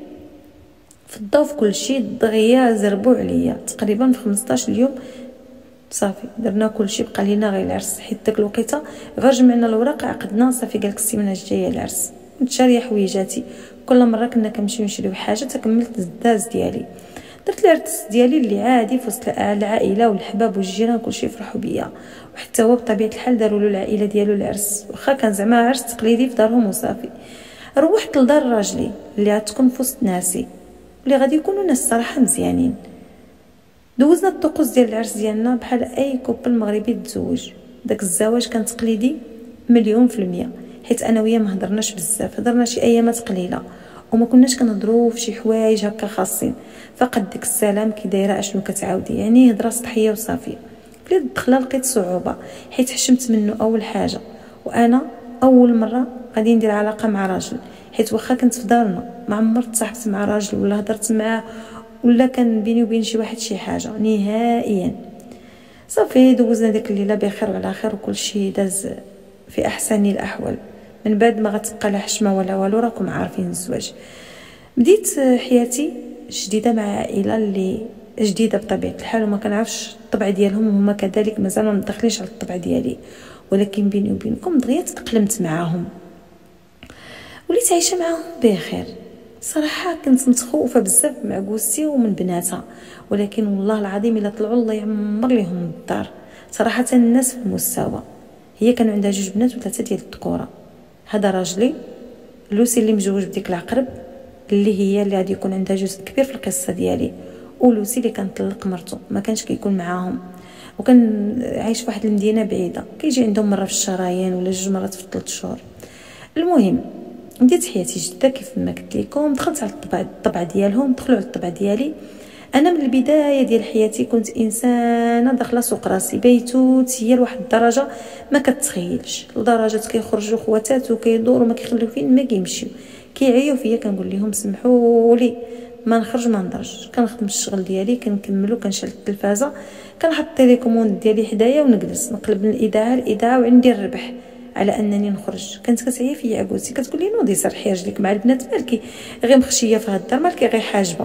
في الضو في كل شيء دغيا زربوا عليا تقريبا في 15 يوم. صافي درنا كل شيء، بقى لينا غير العرس، حيت داك الوقيته غير جمعنا الوراق عقدنا صافي. قالك السيمانه الجايه العرس، كنت شاريه حويجاتي، كل مره كنا كنمشيو نشريو حاجه تكملت الداز ديالي. درت العرس ديالي اللي عادي في وسط العائله والحباب والجيران كلشي فرحوا بيا، وحتى هو بطبيعه الحال داروا له العائله ديالو العرس، واخا كان زعما عرس تقليدي في دارهم وصافي. روحت لدار راجلي اللي غتكون في وسط ناسي واللي غادي يكونوا ناس صراحه مزيانين. دوزنا الطقوس ديال العرس ديالنا بحال اي كوبل مغربي تزوج. داك الزواج كان تقليدي 100%، حيت انا وياه ما هضرناش بزاف، هضرنا شي ايامات قليله وما كناش كنهضروا في شي حوايج هكا خاصين، فقط ديك السلام كي دايره اشنو كتعاودي، يعني هضره سطحيه وصافي. في الدخله لقيت صعوبه حيت حشمت منه اول حاجه، وانا اول مره غادي ندير علاقه مع راجل، حيت واخا كنت في دارنا ما عمرت تصاحبت مع راجل ولا هضرت معاه ولا كان بيني وبين شي واحد شي حاجه نهائيا. صافي دوزنا ديك الليله بخير وعلى خير وكل شيء داز في احسن الاحوال. من بعد ما غتبقى لا حشمه ولا والو، راكم عارفين الزواج. بديت حياتي جديده مع عائله اللي جديده بطبيعه الحال وما كنعرفش الطبع ديالهم، وهما كذلك مازال ما مدخلينش على الطبع ديالي، ولكن بيني وبينكم دغيا تأقلمت معاهم وليت عايشه معاهم بخير. صراحه كنت متخوفه بزاف مع جوزتي ومن بناتها، ولكن والله العظيم الا طلعوا الله يعمر ليهم الدار. صراحه الناس في المستوى، هي كانوا عندها 2 بنات و3 ديال الذكوره. هذا راجلي لوسي اللي مجوج بديك العقرب اللي هي اللي غادي يكون عندها جزء كبير في القصه ديالي، ولوسي اللي كان طلق مرته ما كانش كيكون معاهم، وكان عايش في واحد المدينه بعيده، كيجي عندهم مره في الشهرين ولا 2 مرات في 3 شهور. المهم بديت حياتي جديده كيف ما قلت لكم، دخلت على الطبع ديالهم، دخلوا على الطبع ديالي. انا من البدايه ديال حياتي كنت انسانه داخله سوق راسي، بيتوتيه لواحد الدرجه ما كتخيلش، لدرجه كيخرجوا خواتات وكيدوروا ما كيخليو فين ما كيمشيو، كيعيوا فيا كنقول لهم سمحوا لي ما نخرج ما نضرش، كنخدم الشغل ديالي كنكملو، كنشعل التلفازه، كنحط التليكوموند ديالي حدايا ونجلس نقلب من الاذاعه للاذاعه وعندي الربح على انني نخرج. كانت كتعيا فيا عقوتي كتقول لي نوضي صرحي رجليك مع البنات، مالكي غير مخشيه في هاد الدار، مالكي غير حاجبه.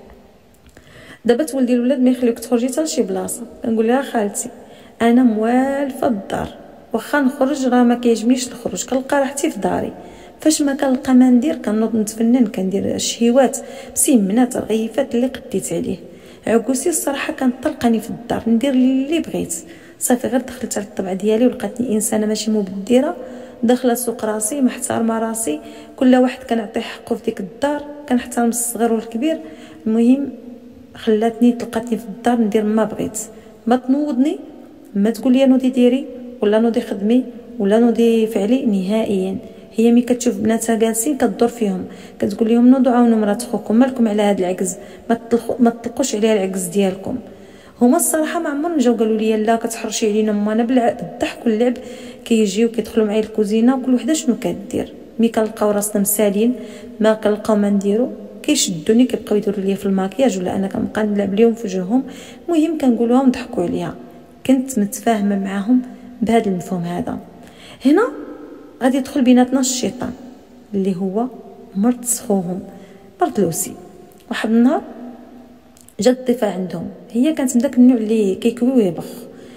دابا تولدي الولاد ما يخليوك تخرجي حتى لشي بلاصه، كنقول لها خالتي انا موالفه الدار، واخا نخرج راه ما كيعجبنيش الخروج، كنلقى راحتي في داري، فاش ما كنلقى ما ندير كنوض نتفنن، كندير الشهيوات مسيمنات رغيفات اللي قديت عليه. عكوسي الصراحه كانت طلقاني في الدار ندير اللي بغيت. صافي غير دخلت على الطبع ديالي ولقاتني انسانه ماشي مبدره، داخله سوق راسي محترمه راسي، كل واحد كنعطيه حقه في ديك الدار، كنحترم الصغير والكبير. المهم خلاتني تلقاتني في الدار ندير ما بغيت، ما تنوضني، ما تقول لي نوضي ديري ولا نوضي خدمي ولا نوضي فعلي نهائيا. هي ملي كتشوف بناتها جالسين كتدور فيهم كتقول لهم نوضوا عاونوا مرات خوكم، مالكم على هذا العجز، ما تطلقوش عليها العجز ديالكم. هما الصراحه ما عمرهم جاو قالوا لي لا كتحرشي علينا مانا، بالضحك واللعب كيجيو كيدخلوا معايا الكوزينه وكل وحده شنو كدير. ملي كنلقاو راسنا مسالين ما كنلقاو ما نديرو كيشدوني كيبقاو يديروا لي في الماكياج ولا انا كنبقى نلعب ليهم في وجههم. المهم كنقول لهم ضحكوا عليا، كنت متفاهمه معاهم بهذا المفهوم هذا. هنا غادي يدخل بيناتنا الشيطان اللي هو مرت خوهم بردلوسي. واحد النهار جات ضيفه عندهم، هي كانت من داك النوع اللي كيكوي ويبخ،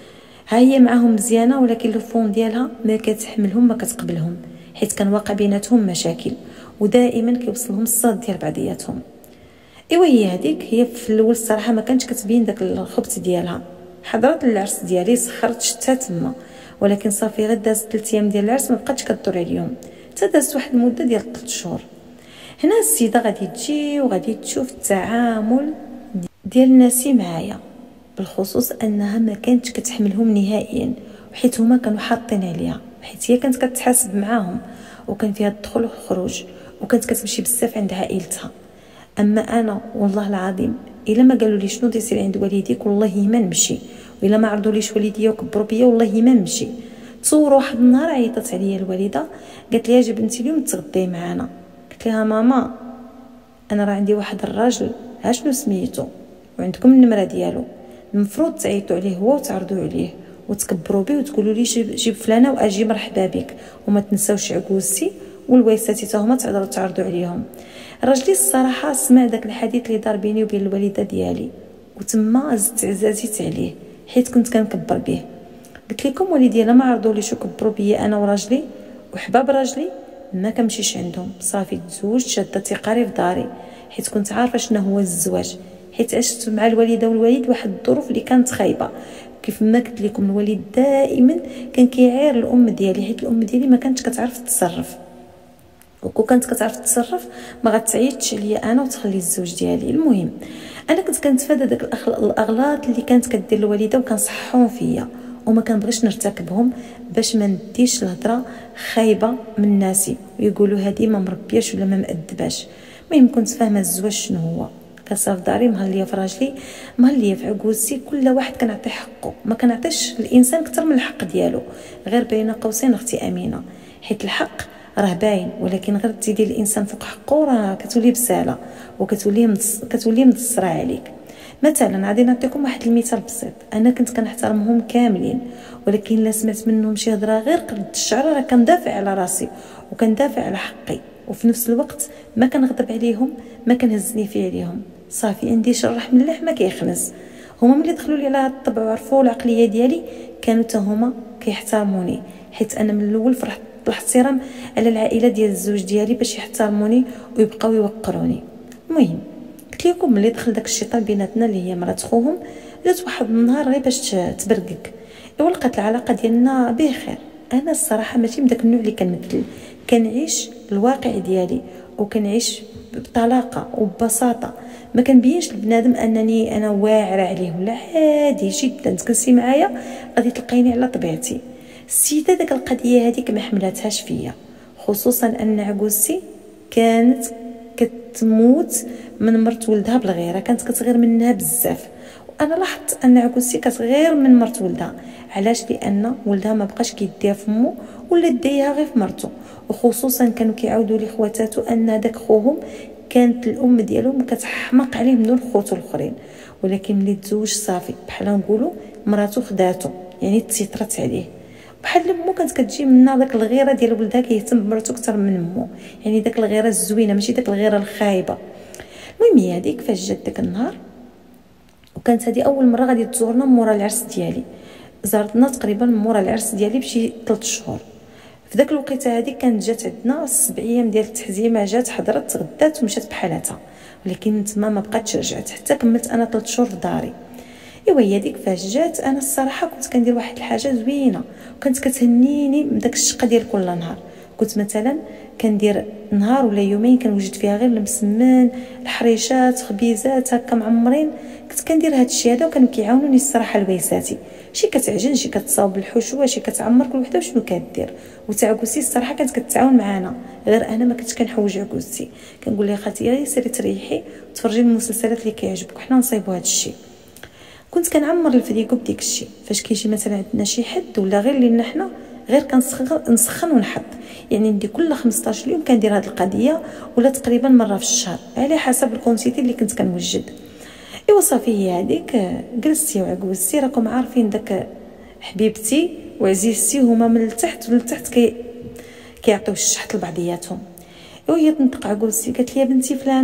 ها هي معاهم مزيانه، ولكن الفون ديالها ما كتحملهم ما كتقبلهم، حيت كان واقع بيناتهم مشاكل ودائما كيوصلهم الصاد ديال بعضياتهم. ايوا هي هذيك هي في الاول الصراحه ما كانتش كتبين داك الخبث ديالها. حضرت العرس ديالي سخرت شتا تما، ولكن صافي غير دازت 3 ايام ديال العرس ما بقاتش كدور عليهم، حتى دازت واحد المده ديال 3 شهور. هنا السيده غادي تجي وغادي تشوف التعامل ديال الناس معايا، بالخصوص انها ما كانتش كتحملهم نهائيا، وحيت هما كانوا حاطين عليها، حيت هي كانت كتحاسب معاهم وكان فيها الدخول والخروج، وكانت كتمشي بزاف عند عائلتها. اما انا والله العظيم الا ما قالوا لي شنو تيصير عند والديك والله ما نمشي، والا ما عرضوا ليش والديا وكبروا بيا والله ما نمشي. تصور واحد النهار عيطت عليا الوالده قالت لي اجي بنتي اليوم تغداي معنا. قلت لها ماما انا راه عندي واحد الراجل ها شنو سميتو وعندكم النمره ديالو، المفروض تعيطوا عليه هو وتعرضوا عليه وتكبروا به وتقولوا لي جيب فلانه واجي مرحبا بك، وما تنساوش عكوسي والويساتي حتى هما تقدروا تعرضوا عليهم. راجلي الصراحه سمع داك الحديث اللي دار بيني وبين الوالده ديالي، وتما زدت عزازيت عليه حيت كنت كنكبر به. قلت لكم والدي الا ما عرضوليش وكبروا بيا انا وراجلي وحباب راجلي ما كنمشيش عندهم. صافي تزوجت شاده تيقاري في داري، حيت كنت عارفه شنو هو الزواج، حيت عشت مع الوالده والوالد واحد الظروف اللي كانت خايبه. كيف ما قلت لكم الوالد دائما كان كيعير الام ديالي، حيت الام ديالي ما كانتش كتعرف تتصرف، وكون كانت كتعرف تتصرف ما غتعيطش عليا انا وتخلي الزوج ديالي. المهم انا كنت كنتفادى داك الاغلاط اللي كانت كدير الوالده وكنصحهم فيا، وما كنبغيش نرتكبهم باش ما نديش الهضره خايبه من ناسي ويقولوا هذه ما مربياش ولا ما مأدباش. المهم كنت فاهمه الزواج شنو هو، كنصاف داري مهليه في راجلي مهليه في عكوزتي، كل واحد كنعطيه حقه، ما كنعطيش الانسان اكثر من الحق ديالو. غير بين قوسين اختي امينه، حيت الحق راه باين، ولكن غير تزيدي الانسان فوق حقه راه كتولي بساله وكتولي مدصره عليك. مثلا غادي نعطيكم واحد المثال بسيط، انا كنت كنحترمهم كاملين، ولكن لا سمعت منهم شي هضره غير قد الشعر راه كندافع على راسي وكندافع على حقي، وفي نفس الوقت ما كنغضب عليهم ما كنهزني في عليهم. صافي عندي شرح من اللحم ما كيخنس. هما ملي دخلوا لي على هذا الطبع وعرفوا العقليه ديالي كانوا حتى هما كيحترموني، حيت انا من الاول فرحت الاحترام على العائله ديال الزوج ديالي باش يحترموني ويبقاو يوقروني. المهم قلت لكم ملي دخل داك الشيطان بيناتنا اللي هي مرات خوهم، جات واحد النهار غير باش تبرقك ولقات العلاقه ديالنا بخير. انا الصراحه ماشي من داك النوع اللي كنمثل، كنعيش الواقع ديالي وكنعيش بطلاقه وببساطه، ما كنبينش لبنادم انني انا واعره عليه ولا عادي جدا. تكنسي معايا غادي تلقيني على طبيعتي. السيده داك القضيه هذيك ما حملاتهاش فيا، خصوصا ان عجوزتي كانت كتموت من مرت ولدها بالغيره، كانت كتغير منها بزاف. وانا لاحظت ان عجوزتي كتغير من مرت ولدها. علاش؟ لان ولدها ما بقاش كيديها فمو ولا ديها غير في مرته، وخصوصا كانوا كيعاودوا لي خواتاتو ان داك خوهم كانت الام ديالهم كتحمق عليه من الخوت الاخرين. ولكن ملي تزوج صافي بحال نقولوا مراتو خداتو، يعني تسيطرت عليه. بحال مو كانت كتجي منها داك الغيره ديال ولدها كيهتم بمراتو اكثر من مو، يعني داك الغيره الزوينه ماشي داك الغيره الخايبه. المهم هي هذيك فاش جات داك النهار، وكانت هذه اول مره غادي تزورنا مورا العرس ديالي. زارتنا تقريبا مورا العرس ديالي بشي 3 شهور. في داك الوقيته هذه كانت جات عندنا 7 ايام ديال التحزيمه، جات حضرت تغدات ومشات بحالاتها، ولكن تما ما بقاتش رجعت حتى كملت انا 3 شهور في داري. ايوا هي ديك فاش جات انا الصراحه كنت كندير واحد الحاجه زوينه وكانت كتهنيني من داك الشقه ديال كل نهار. كنت مثلا كندير نهار ولا يومين كنوجد فيها غير المسمن، الحريشات، خبيزات هكا معمرين. كنت كندير هذا الشيء هذا وكانوا كيعاونوني الصراحه لويساتي، شي كتعجن شي كتصاوب الحشوه شي كتعمر، كل وحده وشنو كدير. وتعكوسي الصراحه كانت كتعاون معنا، غير انا ما كنتش كنحوج عكوسي، كنقول لها خالتي سيري تريحي وتفرجي المسلسلات اللي كيعجبك وحنا نصايبوا هذا الشيء. كنت كنعمر الفريكو بديك الشيء فاش كيجي مثلا عندنا شي حد ولا غير لينا حنا، غير كنسخن ونحط، يعني ندي كل 15 يوم كندير هذه القضيه ولا تقريبا مره في الشهر على حسب الكونتيتي اللي كنت كنوجد. ايوا صافي هي هذيك جلستي وعكوزتي، راكم عارفين داك حبيبتي وعزيزتي هما من التحت للتحت كيعطيو الشحط لبعضياتهم. ايوا هي تنطق عكوزتي قالت لي يا بنتي فلانه، قلت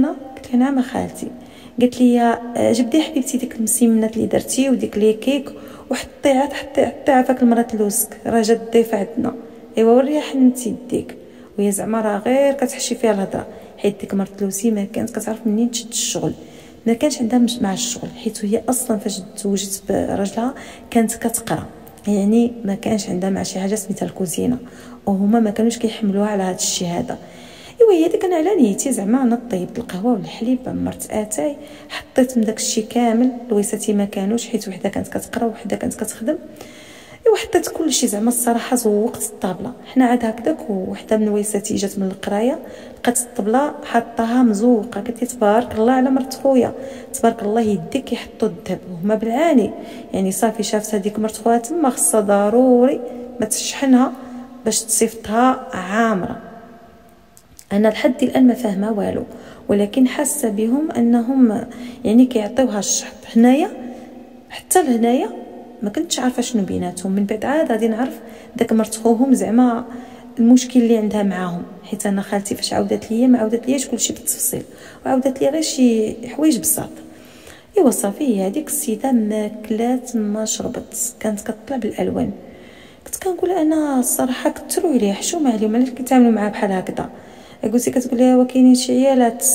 قلت لها نعم خالتي. قالت لي جبدي حبيبتي ديك المسيمنات اللي درتي وديك لي كيك وحطيها حطيها فاك المرات اللوسك، راه جات الضيفه عندنا. ايوا وريها حنتي يديك. وهي زعما راه غير كتحشي فيها الهضره، حيت ديك مرت لوسي ما كانت كتعرف منين تشد الشغل، ما كانش عندها مع الشغل، حيت هي اصلا فاش تزوجت براجلها كانت كتقرا، يعني ما كانش عندها مع شي حاجه سميتها الكوزينه، وهما ما كانوش كيحملوها على هذا الشيء هذا. ايوا هي ديك انا على نيتي زعما انا طيبت القهوه والحليب، عمرت اتاي، حطيت من داك الشيء كامل، لويساتي ما كانوش حيت وحده كانت كتقرا وحده كانت كتخدم. ايوا حطيت كل شيء زعما الصراحه زوقت الطابله. حنا عاد هكذاك وحده من ويساتي جات من القرايه لقات الطبله حطاها مزوقه، قالت لي تبارك الله على مرت خويا، تبارك الله يديك كيحطوا الذهب وهما بالعاني. يعني صافي شافت هذيك مرت خوها تما خصها ضروري ما تشحنها باش تصيفطها عامره. انا لحد الان ما فاهمه والو، ولكن حاسه بهم انهم يعني كيعطيوها الشحط. هنايا حتى لهنايا ما كنتش عارفه شنو بيناتهم، من بعد عاد غادي نعرف داك مرت خوهم زعما المشكل اللي عندها معاهم، حيت انا خالتي فاش عاودت ليا ما عاودت لياش كلشي بالتفصيل، وعاودت لي غير شي حوايج بساط. ايوا صافي هذيك السيده ما كلات ما شربت، كانت كتطلع بالالوان. كنت كنقول انا الصراحه كثروا عليها حشومه عليهم، علاش كيتعاملوا معها بحال هكذا؟ قلتي كتقول لها وكاينين شي عيالات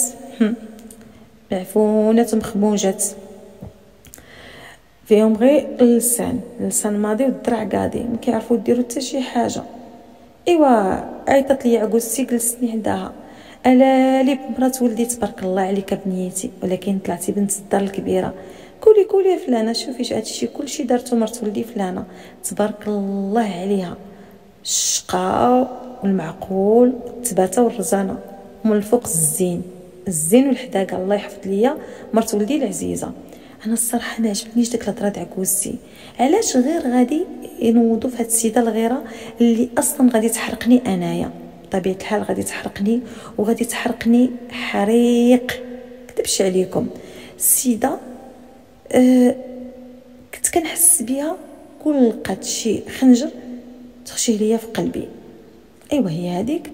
معفونات ومخموجات فيهم غير اللسان ماضي والدرع قاضي، ما كيعرفوا يديروا حتى شي حاجه. ايوا عيطت لي عكوزتي جلستني عندها، الا لي مرات ولدي تبارك الله عليك بنيتي، ولكن طلعتي بنت الدار الكبيره. كولي فلانه شوفي هادشي كلشي دارتو مرت ولدي فلانه تبارك الله عليها، الشقاء والمعقول والتباته والرزانه ومن الفوق الزين والحداقه. الله يحفظ ليا مرت ولدي العزيزه. انا الصراحه ما عجبتنيش ديك الهضره تاع عكوزتي، علاش غير غادي ينوضوا في هاد السيده الغيره اللي اصلا غادي تحرقني انايا، بطبيعه الحال غادي تحرقني وغادي تحرقني حريق. كذبش عليكم السيده كنت كنحس بها كل لقات شي خنجر تخشيه ليا في قلبي. ايوا هي هذيك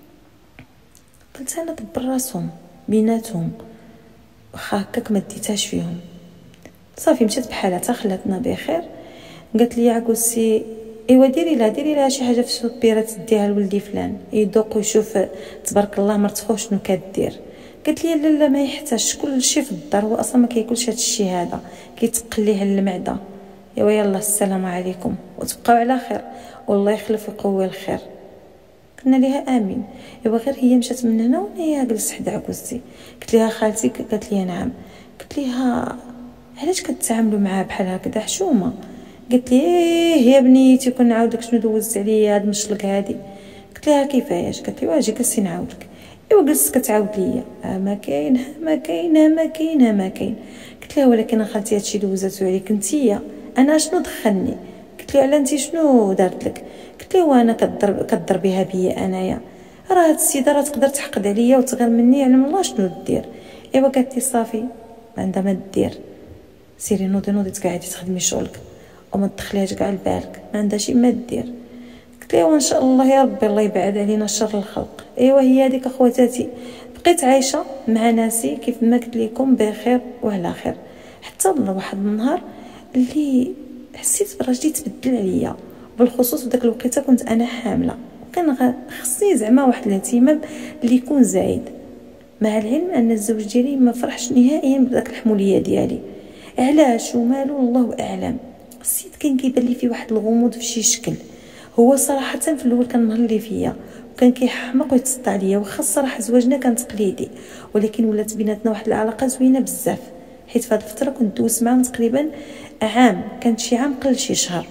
قلت انا دبر راسهم بيناتهم، واخا هكاك ما ديتهاش فيهم. صافي مشات بحالاتها خلاتنا بخير. قالت لي عكوسي ايوا ديري لها شي حاجه في السوبيره تديها لولدي فلان يذوق ويشوف تبارك الله مرت خو شنو كدير. قالت لي لا ما يحتاجش، كل شيء في الدار، هو اصلا ما كياكلش هذا الشيء هذا، كيتقل ليه المعده. ايوا يلا السلام عليكم وتبقاو على خير، والله يخلف ويقوي الخير. قلنا ليها امين. ايوا غير هي مشات من هنا وهي جلست حدا عكوزتي. قلت لها خالتي؟ قالت لي نعم. قلت لها علاش كتعاملوا معها بحال هكذا حشومه؟ قالت لي هي بنيتي كنعاود لك شنو دوزت عليا هاد المشلك هادي. قلت لها كيفاش؟ قالت لي واجي جلسي نعاود لك. ايوا جلست كتعاود ليا ما كاين ما كاين. قلت لها ولكن خالتي هادشي دوزاتو عليك نتيا، انا شنو دخلني؟ قلت لها على انت شنو دارت لك؟ قلت لها وانا كضربيها بيا انايا، راه هاد السيده راه تقدر تحقد عليا وتغير مني، علم الله شنو دير. ايوا قالت لي صافي ما عندها ما دير، سيري نوضي تقعدي تخدمي شغلك وما تدخليهاش كاع لبالك، ما عندها شي ما دير. قلت لها وان شاء الله يا ربي الله يبعد علينا شر الخلق. ايوا هي هذيك اخواتاتي بقيت عايشه مع ناسي كيف ما قلت لكم بخير وعلى خير، حتى واحد النهار اللي حسيت براجلي تبدل عليا، بالخصوص في داك الوقيته كنت انا حامله، وكان خصني زعما واحد الاهتمام اللي يكون زايد، مع العلم ان الزوج ديالي ما فرحش نهائيا بداك الحموليه ديالي. علاش ومالو الله اعلم. السيد كان كيبان لي فيه واحد الغموض في شي شكل. هو صراحه في الاول كان مهلي فيا وكان كيحمق ويتسطى عليا، واخا الصراحه زواجنا كان تقليدي، ولكن ولات بيناتنا واحد العلاقه زوينه بزاف، حيت في هذه الفتره كنت دوزت معاه تقريبا عام، كانت شي عام قل شي شهر.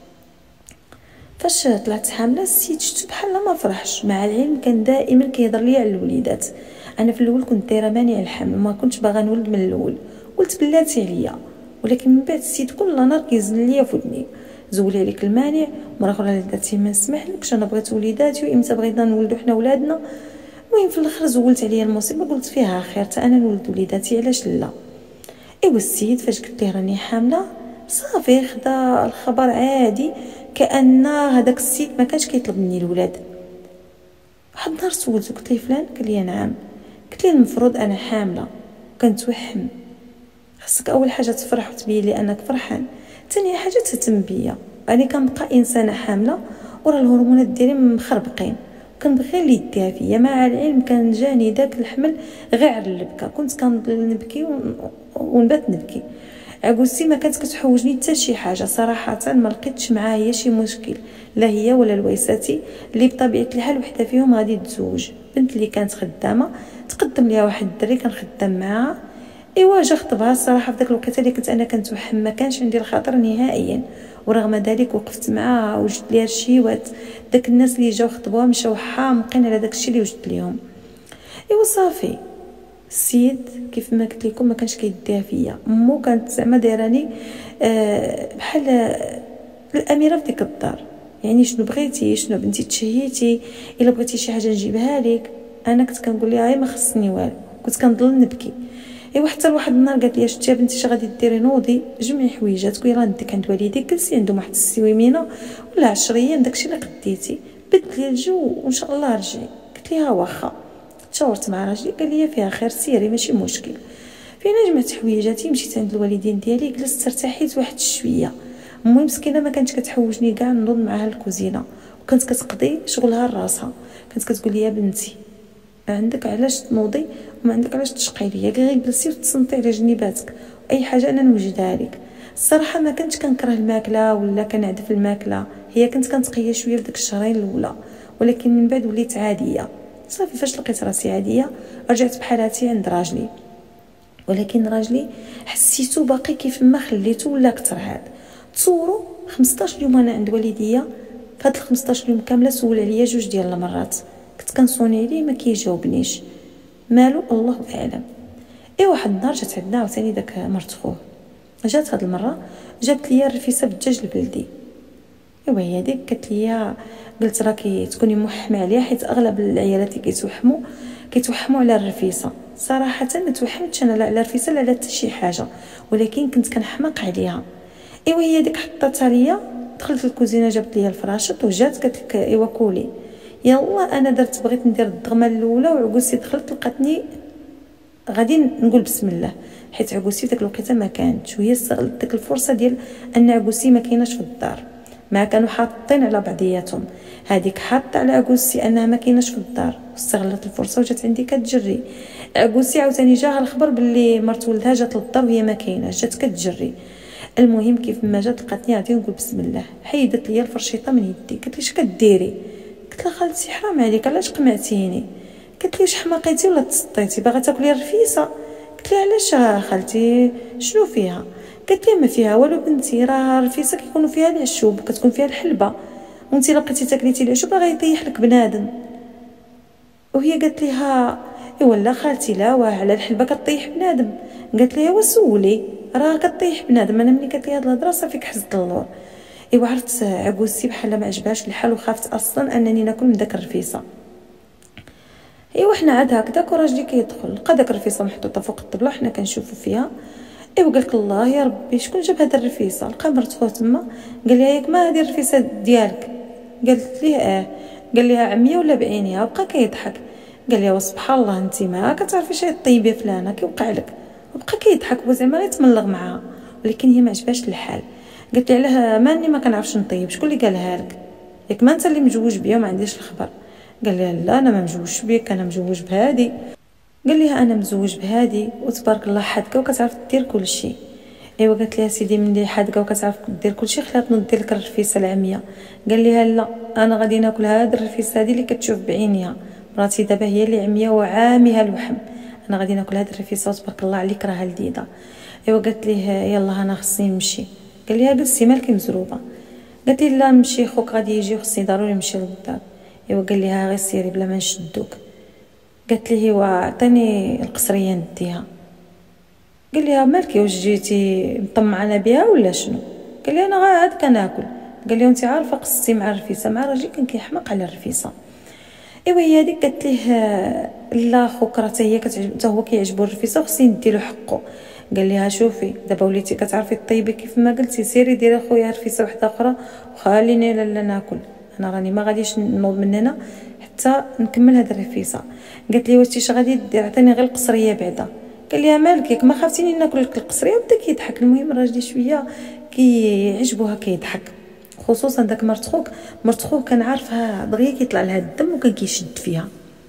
فاش طلعت حامله السيد شفت بحال ما فرحش، مع العلم كان دائما كيهضر لي على الوليدات. انا في الاول كنت دايره مانع الحمل، ما كنتش باغا نولد من الاول، قلت بلاتي عليا، ولكن من بعد السيد كل نهار كيزن ليا في ودني زولي عليك المانع، مره اخرى درتي ما نسمحلكش، انا بغيت وليداتي وامتى بغينا نولدوا حنا ولادنا. المهم في الاخر زولت عليا المصيبه، قلت فيها خير حتى انا نولد وليداتي علاش لا. ايوا السيد فاش قلت ليه راني حامله صافي خدا الخبر عادي، كأن هذاك السيد ما كانش كيطلب مني الولاد. واحد النهار سولته قلت ليه فلان؟ قال لي نعم. قلت قلت لي المفروض انا حامله كنتوحم. خصك اول حاجه تفرح وتبين لي انك فرحان، ثاني حاجه تهتم بيا. انا كنبقى انسانه حامله ورا الهرمونات ديالي مخربقين، كنبغي اللي يديها فيا. مع العلم كان جاني داك الحمل غير على البكا، كنت كنبكي ونبات نبكي. عقوستي ما كانت كتحوجني حتى شي حاجه صراحه، ما لقيتش معاها هي شي مشكل، لا هي ولا الويساتي اللي بطبيعه الحال وحده فيهم غادي تزوج. بنت اللي كانت خدامه تقدم ليها واحد الدري كنخدم معاها، ايوا جا خطبها. الصراحه في داك الوقت اللي كنت انا كنتوحم ما كانش عندي الخاطر نهائيا، ورغم ذلك وقفت معاها وجدت ليها الشيوات. داك الناس اللي جاو خطبوها مشاو حامقين على داك الشيء اللي وجدت ليهم. ايوا صافي السيد كيف ما قلت لكم ما كانش كيديها فيا. امو كانت زعما دايراني بحال الاميره في ديك الدار، يعني شنو بغيتي شنو بنتي تشهيتي، الا بغيتي شي حاجه نجيبها لك. انا كنت كنقول لها هاي ما خصني والو، كنت كنضل نبكي. ايوا حتى لواحد النهار قالت لي شتي يا بنتي اش غادي ديري؟ نوضي جمعي حويجاتك ويلا نديك عند والديك، جلسي عندهم واحد السويمينه ولا 10 ايام داكشي اللي قديتي، بدلي الجو وان شاء الله رجعي. قلت لها واخا. تشاورت مع راجلي قال لي فيها خير سيري ماشي مشكل. فينا جمعت حويجاتي مشيت عند الوالدين ديالي، جلست ارتحيت واحد شويه. امي مسكينه ما كانتش كتحوجني كاع نوض معاها الكوزينه، وكانت كتقضي شغلها لراسها. كانت كتقول لي يا بنتي عندك علاش تنوضي وما عندك علاش تشقي ليا، غير جلسي وتصنتي على جنيباتك واي حاجه انا نوجدها لك. الصراحه ما كنتش كنكره الماكله ولا كنعدف الماكله، هي كنت كنتقيا شويه في داك الشهرين الاولى، ولكن من بعد وليت عاديه. صافي فاش لقيت راسي عاديه رجعت بحالاتي عند راجلي، ولكن راجلي حسيتو باقي كيف ما خليته ولا اكثر. عاد تصوروا 15 يوم انا عند والديا، فهاد 15 يوم كامله سول عليا جوج ديال المرات، كنت كنصوني عليه ما كيجاوبنيش، مالو الله اعلم. واحد النهار جات عندنا عاوتاني داك مرت خوه، جات هاد المره جابت لي الرفيسه بالدجاج البلدي. هي ديك قالت لي قلت راكي تكوني محمه عليها، حيت اغلب العيالات اللي كيتوحموا على الرفيسه. صراحه ما توحمتش انا لا على الرفيسه لا على حتى شي حاجه، ولكن كنت كنحماق عليها. هي ديك حطاتها ليا، دخلت الكوزينه جابت لي الفراشط وجات قالت لك كولي. يلا انا بغيت ندير الضغمه الاولى وعقوسي دخلت لقاتني غادي نقول بسم الله، حيت عقوسي داك الوقيته ما كانتش، وهي استغلت ديك الفرصه ديال ان عقوسي ما كايناش في الدار. ما كانوا حاطين على بعضياتهم، هذيك حاطه على عقوسي انها ما كايناش في الدار، واستغلت الفرصه وجات عندي كتجري. عقوسي عاوتاني جاها الخبر باللي مرت ولدها جات للدار وهي ما كايناش، جات كتجري. المهم كيف ما جات لقاتني غادي نقول بسم الله، حيدت لي الفرشيطه من يدي. قالت لي اش كديري؟ قلت لها خالتي حرام عليك علاش قمعتيني؟ قالت لي واش حماقيتي ولا تسطيتي باغا تاكلي الرفيسه؟ قلت لها علاش خالتي شنو فيها؟ قالت لي ما فيها والو بنتي، راه الرفيسه كيكونوا فيها العشوب وكتكون فيها الحلبه، وانت الا بقيتي تاكليتي العشوب راه غيطيح لك بنادم. وهي قالت لها ايوا لا خالتي لا واه على الحلبه كطيح بنادم. قالت لها وسولي راه كطيح بنادم. انا ملي قالت لي هاد الهضره صافي كحزت اللور. عرفت عقوسي بحال ما عجبهاش الحال، وخافت اصلا انني ناكل من داك الرفيسه. حنا عاد هكذاك وراجلي كيدخل لقى داك الرفيسه محطوطه فوق الطبله وحنا كنشوفوا فيها. قالت الله يا ربي شكون جاب هاد الرفيسه؟ لقى مرت خوه تما، قال لها ياك ما هذه الرفيسه ديالك؟ قالت ليه قال لها عميه ولا بعينيها؟ بقى كيضحك. قال لها وسبحان الله انت ما كتعرفي شي طيبه فلانه كيوقع لك. وبقى كيضحك وزعما غيتملغ معها، ولكن هي ما عجبهاش الحال. قالت لي علاه ماني ما كنعرفش نطيب، شكون اللي قالها لك؟ ياك ما انت اللي مجوج بيا وما عنديش الخبر؟ قال لها لا انا ما مجوجش بيك، انا مجوج بهادي. قال لها انا مزوج بهادي وتبارك الله حادقه وكتعرف دير كل شيء. قالت لها سيدي ملي حادقه وكتعرف دير كل شيء خلات ندير لك الرفيسه العميه. قال لها لا انا غادي ناكل هاد الرفيسه هذه اللي كتشوف بعينيها، مراتي دابا هي اللي عميه وعاميها الوحم، انا غادي ناكل هاد الرفيسه وتبارك الله عليك راها لذيذه. قالت ليه يلا انا خصني نمشي. قال لها جلسي مالك مزروبه؟ قالت لي لا نمشي خوك غادي يجي وخصني ضروري نمشي للدار. قال لها غير سيري بلا ما نشدوك. قالت لي هو عطيني القصريه نديها. قال لها مالك واش جيتي مطمعانه بها ولا شنو؟ قال لي انا غير عاد كناكل. قال لي انت عارفه قصتي مع الرفيسه مع راجلي كان كيحماق على الرفيسه. هي هذيك قالت ليه لا خوك راه هي حتى هو كيعجبو الرفيسه وخصني نديلو حقه. قال لها شوفي دابا وليتي كتعرفي طيبي كيف ما قلتي، سيري ديري خويا رفيسه وحده اخرى وخليني لا ناكل، انا راني ما غاديش نوض من هنا حتى نكمل هاد الرفيسه. قالت لي واش غادي دير؟ عطيني غير القصريه بعدا. قال لي مالك ياك ما خافتيني ناكل لك القصريه؟ وبدا كيضحك. المهم الراجل شويه كيعجبوها كيضحك، خصوصا داك مرت خوك كان عارفها دغيا كيطلع لها الدم وكان كيشد فيها.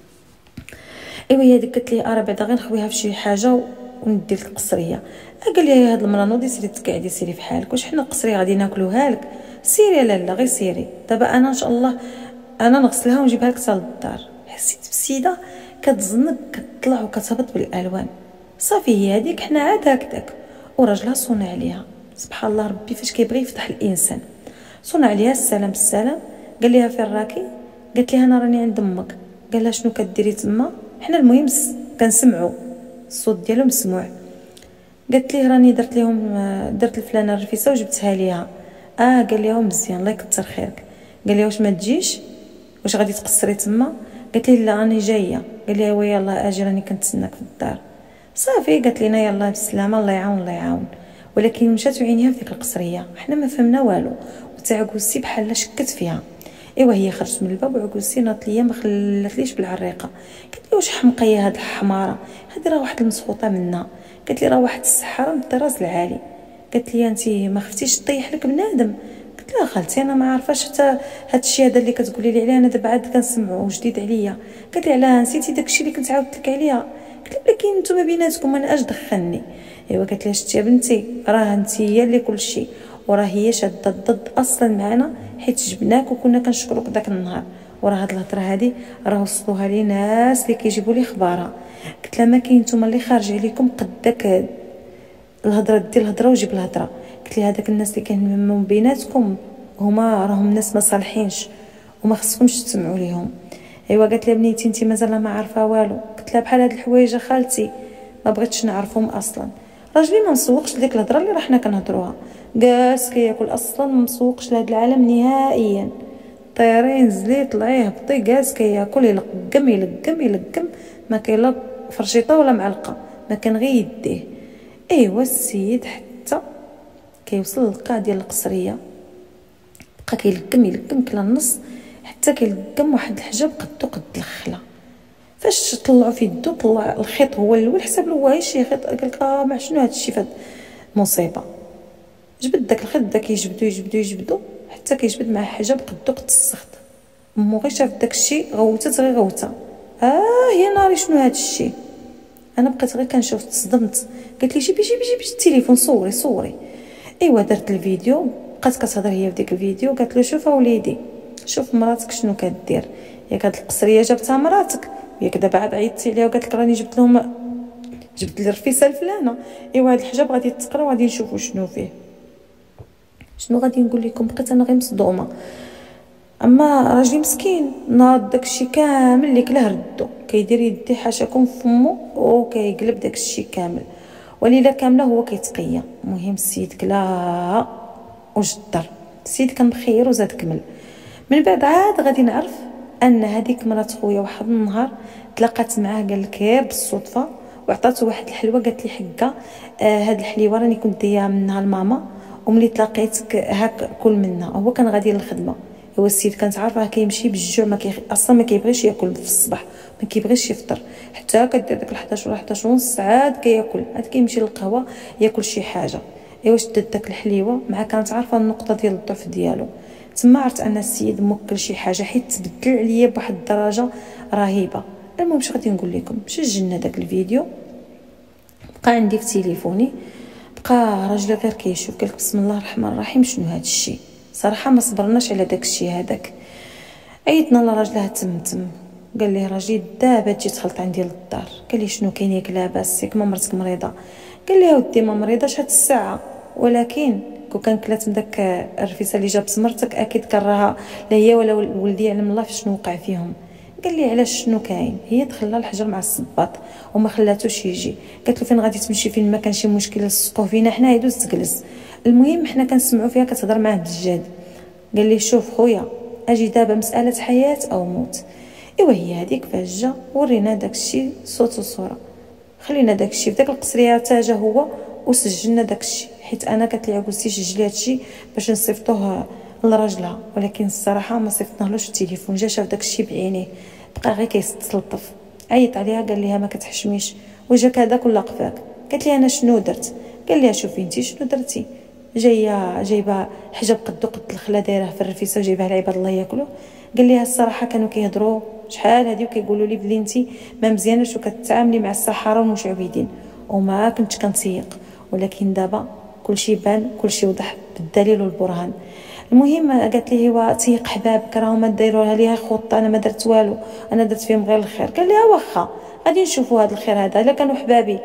ايوا هي ديك قالت لي راه بعدا غير نخويها في شي حاجه وندير لك القصريه. قال لي هاد المرا نوضي سيري تقعدي سيري في حالك، واش حنا القصريه غادي ناكلوها لك؟ سيري لا غير سيري، دابا انا ان شاء الله انا نغسلها ونجيبها لك حتى للدار. حسيت بالسيده كتزنق كتطلع وكتهبط بالالوان. صافي هي هذيك حنا عاد هكذاك. وراجلها صونع عليها، سبحان الله ربي فاش كيبغي يفتح الانسان. صونع عليها السلام السلام. قال لها فين راكي؟ قالت لي انا راني عند امك. قال لها شنو كديري تما؟ حنا المهم كنسمعوا الصوت ديالهم مسموع. قالت ليه راني درت الفلانه الرفيسه وجبتها ليها. قال لها مزيان الله يكثر خيرك. قال لها واش ما تجيش؟ واش غادي تقصري تما؟ قالت لي لا راني جايه. قال لها ويا الله اجي راني كنتسناك في الدار. صافي قالت لينا يلاه بالسلامه الله يعاون الله يعاون. ولكن مشات وعينيها في ديك القصريه، حنا ما فهمنا والو، وتا عكوسي بحال شكت فيها. ايوا هي خرجت من الباب وعكوسي ناط ليا ما خلاتليش بالعريقه. قالت لي واش حمقيه هاد الحماره هادي؟ راه واحد المسخوطه منها. قالت لي راه واحد السحاره من الطراز العالي. قالت لي انت ما خفتيش طيح لك بنادم؟ قلت لها خالتي انا ما عارفاش حتى هاد الشيء هذا اللي كتقولي لي عليه انا دابا عاد كنسمعو جديد عليا. قالت لي علاه نسيتي داكشي اللي كنت عاودت لك عليها؟ قلت لها لكن نتوما بيناتكم انا اش دخلني؟ ايوا قالت لها شتي يا بنتي راه انت هي اللي كل شيء، وراه هي شاده الضد اصلا معنا حيت جبناك وكنا كنشكروك داك النهار. وراه هاد الهضره هادي راه وصلوها لي ناس اللي كيجيبوا لي خبارها. قلت لها ما كاين نتوما اللي خارج عليكم قداك الهضره دير الهضره وجيب الهضره. قلت لها هذاك الناس اللي كانوا بيناتكم هما راهم ناس ما صالحينش وما خصكمش تسمعوا ليهم. ايوا قالت لي بنيتي انت مازال ما عارفه والو. قلت لها بحال هاد الحوايج خالتي ما بغيتش نعرفهم اصلا. راجلي ما مسوقش لديك الهضره اللي حنا كنهضروها، جالس كياكل اصلا ما مسوقش لهاد العالم نهائيا. طيرين زلي طلعي هبطي جالس كياكل يلقم ما كاين لا فرشيطه ولا معلقه، ما كان غير يديه. ايوا السيد حتى كيوصل للقاع ديال القصريه بقى كيلقم كلا النص حتى كيلقم واحد الحجاب قد الخلا. فاش طلعوا في يدو طلع الخيط هو الاول، حسب له واي شي خيط. قال لك ما شنو هذا الشيء فهاد مصيبه. جبد داك الخيط بدا كيجبدو حتى كيجبد مع حجاب قد السخط. مو غير شاف داك الشيء غوتات غير غوته. يا ناري شنو هذا الشيء؟ انا بقيت غير كنشوف تصدمت. قالت لي جيبي التليفون صوري. ايوا درت الفيديو بقات كتهضر هي في ديك الفيديو. قالت له شوف وليدي شوف مراتك شنو كدير، ياك هاد القصريه جابتها مراتك وياك دابا عاد عيطتي عليها وقالت لك راني جبت لي الرفيسه الفلانه. ايوا هاد الحجاب غادي تقرا وغادي نشوفوا شنو فيه. شنو غادي نقول لكم؟ بقيت انا غير مصدومه. اما راجلي مسكين ناض داكشي كامل اللي كلاه ردو، كيدير يدي حاشاكم فمو وكيقلب داكشي كامل وليله كامله هو كيتقيا. المهم السيد كلا وجدر، السيد كان بخير وزاد كمل. من بعد عاد غادي نعرف ان هذيك مرات خويا واحد النهار تلاقات معاه قال لك غير بالصدفه وعطاتو واحد الحلوه. قالت لي حكا هاد الحليوه راني كنت دايره منها لماما وملي تلاقيتك هاك كل منها. هو كان غادي للخدمه. هو السيد كانت عارفه كيمشي بالجوع اصلا ما كيبغيش ياكل في الصباح، ما كيبغيش يفطر حتى كدير داك 11 ولا 11 ونص عاد كياكل، عاد كيمشي للقهوه ياكل شي حاجه. ايوا شدت داك الحليوه مع كانت عارفه النقطه ديال الضعف ديالو. تما عرفت ان السيد موكل شي حاجه حيت تبدل عليا بواحد الدرجه رهيبه. المهم اش غادي نقول لكم، سجلنا داك الفيديو بقى عندي في تليفوني. بقى راجل غير كيشوف قال لك بسم الله الرحمن الرحيم شنو هذا الشيء. صراحه ما صبرناش على داك الشيء هذاك. عيطنا لراجلها تمتم قال لي راجلي دابا تجي تخلط عندي للدار. قال لي شنو كاين ياك لاباس ياك ما مرتك مريضه؟ قال لي ودي ما مريضاش هاد الساعه، ولكن كون كان كلات من داك الرفيسه اللي جابت مرتك اكيد كرهها لا هي ولا ولدي يعلم الله فشنو وقع فيهم. قال لي علاش شنو كاين؟ هي دخلها الحجر مع الصباط وما خلاتوش يجي. قالت له فين غادي تمشي فين ما كان شي مشكل لصقوه فينا حنا يدوز تجلس. المهم حنا كنسمعوا فيها كتهضر معاه بالجد. قال لي شوف خويا اجي دابا مساله حياه او موت. ايوا هي هذيك فاش جا ورينا داكشي صوت وصوره. خلينا داكشي في داك القصريه حتى جا هو وسجلنا داكشي حيت انا قالت لي عكوسي سجلي هادشي باش نصيفطوه لراجلها، ولكن الصراحه ما صيفطناهلوش التليفون. جا شاف داكشي بعينيه بقى غير كيستلطف. عيط عليها قال لها ما كتحشميش وجهك هذاك ولا قفاك. قالت لي انا شنو درت؟ قال لها شوفي انت شنو درتي، جايبه حجاب قد الخلا دايره في الرفيسه وجايبها لعباد الله ياكلوا. قال لها الصراحه كانوا كيهضروا شحال هذه وكيقولوا لي بلي انت ما مزيانش وكتعاملي مع السحاره والمشعوذين وما كنتش كنتسيق، ولكن دابا كلشي بان كلشي وضح بالدليل والبرهان. المهم قالت لي هو تيق حبابك راهما دايروها ليها خطه، انا ما درت والو، انا درت فيهم غير الخير. قال لها واخا غادي نشوفوا هذا الخير هذا، الا كانوا حبابي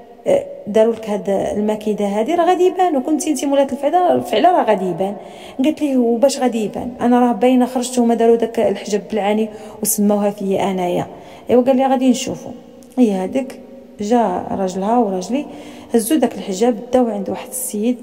داروا لك هاد المكيده هذه راه غادي يبان، وكنتي انت مولات الفعله راه غادي يبان. قالت لي وباش غادي يبان؟ انا راه باينه خرجت هما داروا داك الحجاب بالعاني وسموها فيا انايا. ايوا قال لي غادي نشوفوا. هي هذيك جا راجلها وراجلي هزوا داك الحجاب داو عند واحد السيد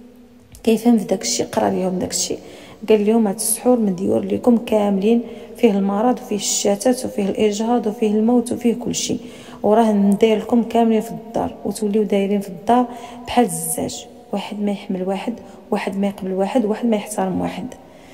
كيفهم في داك الشيء، قرا لهم داك الشيء، قال لهم هاد السحور مديور لكم كاملين، فيه المرض وفيه الشتات وفيه الاجهاض وفيه الموت وفيه كل شيء، وراه ندير لكم كاملين في الدار وتوليو دايرين في الدار بحال الزاج، واحد ما يحمل واحد، واحد ما يقبل واحد، واحد ما يحترم واحد.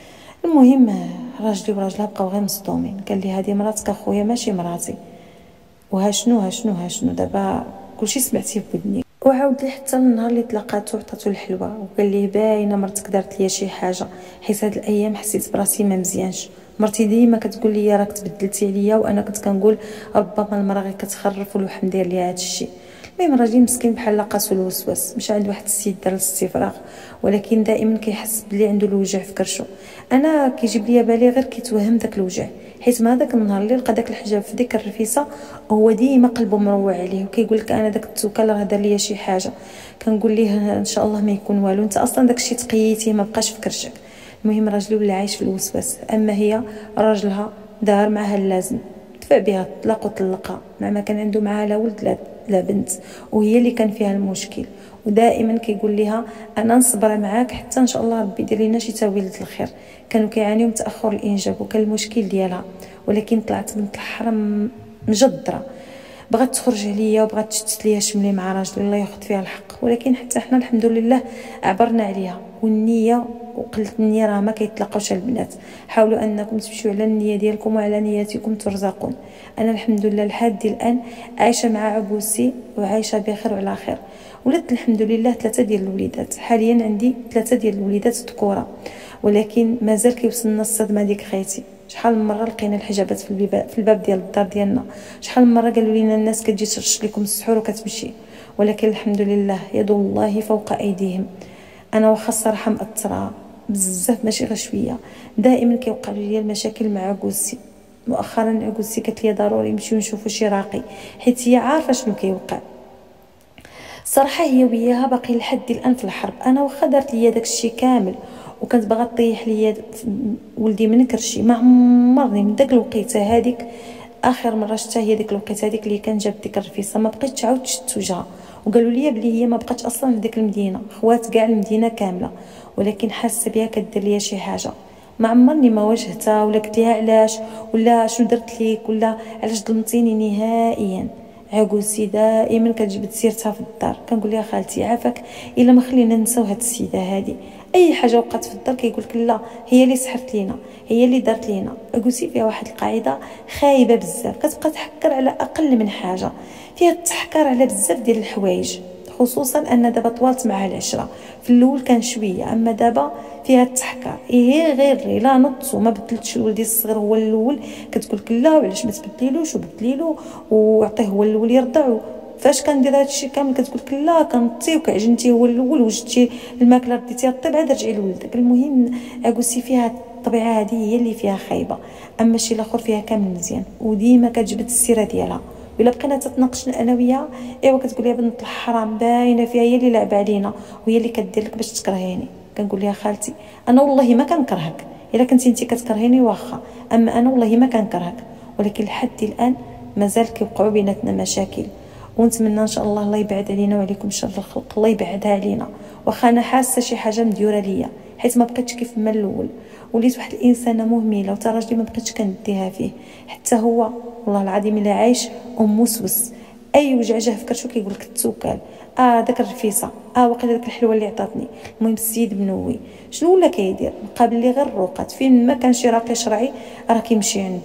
المهم راجلي وراجلها بقاو غير مصدومين. قال لي هذه مراتك اخويا ماشي مراتي، وها شنو دابا كلشي سمعتيه بودني. وعاود لي حتى النهار اللي تلاقاتو عطاتو الحلوى وقال لي باينه مرتك دارت ليا شي حاجه، حيت هاد الايام حسيت براسي ما مزيانش. مرتي ديما كتقول لي راك تبدلتي عليا، وانا كنت كنقول ربما المراه غير كتخرف والوحم ندير ليها هاد الشيء. المهم راجلي مسكين بحال لاقاسو الوسواس، مشى عند واحد السيد دار الاستفراغ، ولكن دائما كيحس بلي عنده الوجع في كرشو. انا كيجيب لي بالي غير كيتوهم داك الوجع، حيت ما داك النهار اللي لقى داك الحجاب في ديك الرفيسه هو ديما قلبه مروع عليه وكيقول لك انا داك التوكل راه دار ليا شي حاجه. كنقول ليه ان شاء الله ما يكون والو، انت اصلا داك الشيء تقيتيه ما بقاش في كرشك. المهم راجلي ولا عايش في الوسواس، اما هي راجلها دار معها اللازم، دفع بها الطلاق وطلقها مع ما كان عنده معها لا ولد لا بنت، وهي اللي كان فيها المشكل. ودائما كيقول لها انا نصبر معاك حتى ان شاء الله ربي يدير لنا شي تاويله الخير. كانوا كيعانيوا من تاخر الانجاب وكان المشكل ديالها، ولكن طلعت بنت الحرام مجدره، بغات تخرج عليا وبغات تشتت ليا شملي مع راجلي الله ياخذ فيها الحق. ولكن حتى حنا الحمد لله عبرنا عليها، والنيه وقلت النيه راه ما كيتلاقاوش البنات. حاولوا انكم تمشيو على النيه ديالكم وعلى نياتكم ترزقون. انا الحمد لله لحد الان عايشه مع عبوسي وعايشه بخير وعلى خير. ولدت الحمد لله 3 ديال الوليدات، حاليا عندي 3 ديال الوليدات ذكوره، ولكن مازال كيوصلنا الصدمه ديك خيتي. شحال من مره لقينا الحجابات في الباب ديال الدار ديالنا، شحال من مره قالوا لنا الناس كتجي ترش لكم السحور وكتمشي، ولكن الحمد لله يد الله فوق ايديهم. انا واخا الصراحه مأثره بزاف ماشي غير شويه، دائما كيوقع لي المشاكل مع عكوسي. مؤخرا عكوسي قالت لي ضروري نمشيو نشوفوا شي راقي، حيت هي عارفه شنو كيوقع. صراحه هي وياها باقي لحد الان في الحرب. انا واخا دارت لي داك الشيء كامل وكانت باغا طيح ليا ولدي من كرشي، ما عمرني من داك الوقيته هذيك اخر مره شفتها هي ديك الوقيته هذيك اللي كان جاب ديك الرفيسه، ما بقيتش عاود شفت وجهها. وقالوا لي بلي هي ما بقاتش اصلا في ديك المدينه، خوات كاع المدينه كامله، ولكن حاسه بها كدير ليا شي حاجه. ما عمرني ما واجهتها ولا قلت لها علاش ولا شنو درت ليك ولا علاش ظلمتيني نهائيا. عكوسي دائما كتجبد سيرتها في الدار، كنقول لها خالتي عافاك الا ما خلينا ننساو هاد السيده هذه، اي حاجه وقعت في الدار كيقول لك لا هي اللي سحرت لينا، هي اللي دارت لينا. عكوسي فيها واحد القاعده خايبه بزاف، كتبقى تحكر على اقل من حاجه، فيها التحكر على بزاف ديال الحوايج، خصوصا ان دابا طوالت معها العشره. في الاول كان شويه، اما دابا فيها التحكر. هي غير لا نط وما بدلتش لولدي الصغير هو الاول، كتقول لك لا وعلاش ما تبدليلوش وبدليلو وعطيه هو الاول يرضع. فاش كندير هذا الشيء كامل كتقول لك لا كنطي وكعجنتي هو الاول وجدتي الماكله رديتيها طيب عاد رجعي لولدك. المهم عكوسي فيها الطبيعه هذه هي اللي فيها خايبه، اما الشيء الاخر فيها كامل مزيان، وديما كتجبد السيره ديالها. ولا بقينا تتناقشنا انا وياها ايوا كتقول لي بنت الحرام باينه فيها هي اللي لعب علينا وهي اللي كدير لك باش تكرهيني. كنقول لها خالتي انا والله ما كنكرهك، الا كنتي انت كتكرهيني واخا، اما انا والله ما كنكرهك، ولكن لحد الان مازال كيوقعوا بيناتنا مشاكل. ونتمنى ان شاء الله يبعد علينا وعليكم شر الخلق، الله يبعدها علينا. واخا انا حاسه شي حاجه مديوره ليا، حيت ما بقيتش كيف ما الاول، وليت واحد الانسانه مهمله وتراجلي ما بقيتش كنديها فيه. حتى هو والله العظيم الا عايش موسوس، اي وجع جاه في كرشو كيقول لك التوكال، داك الرفيسه، واقيلا داك الحلوه اللي عطاتني. المهم السيد بنوي شنو ولا كيدير؟ مقابل لي غير الرقات، فين ما كان شي راقي شرعي راه كيمشي عنده.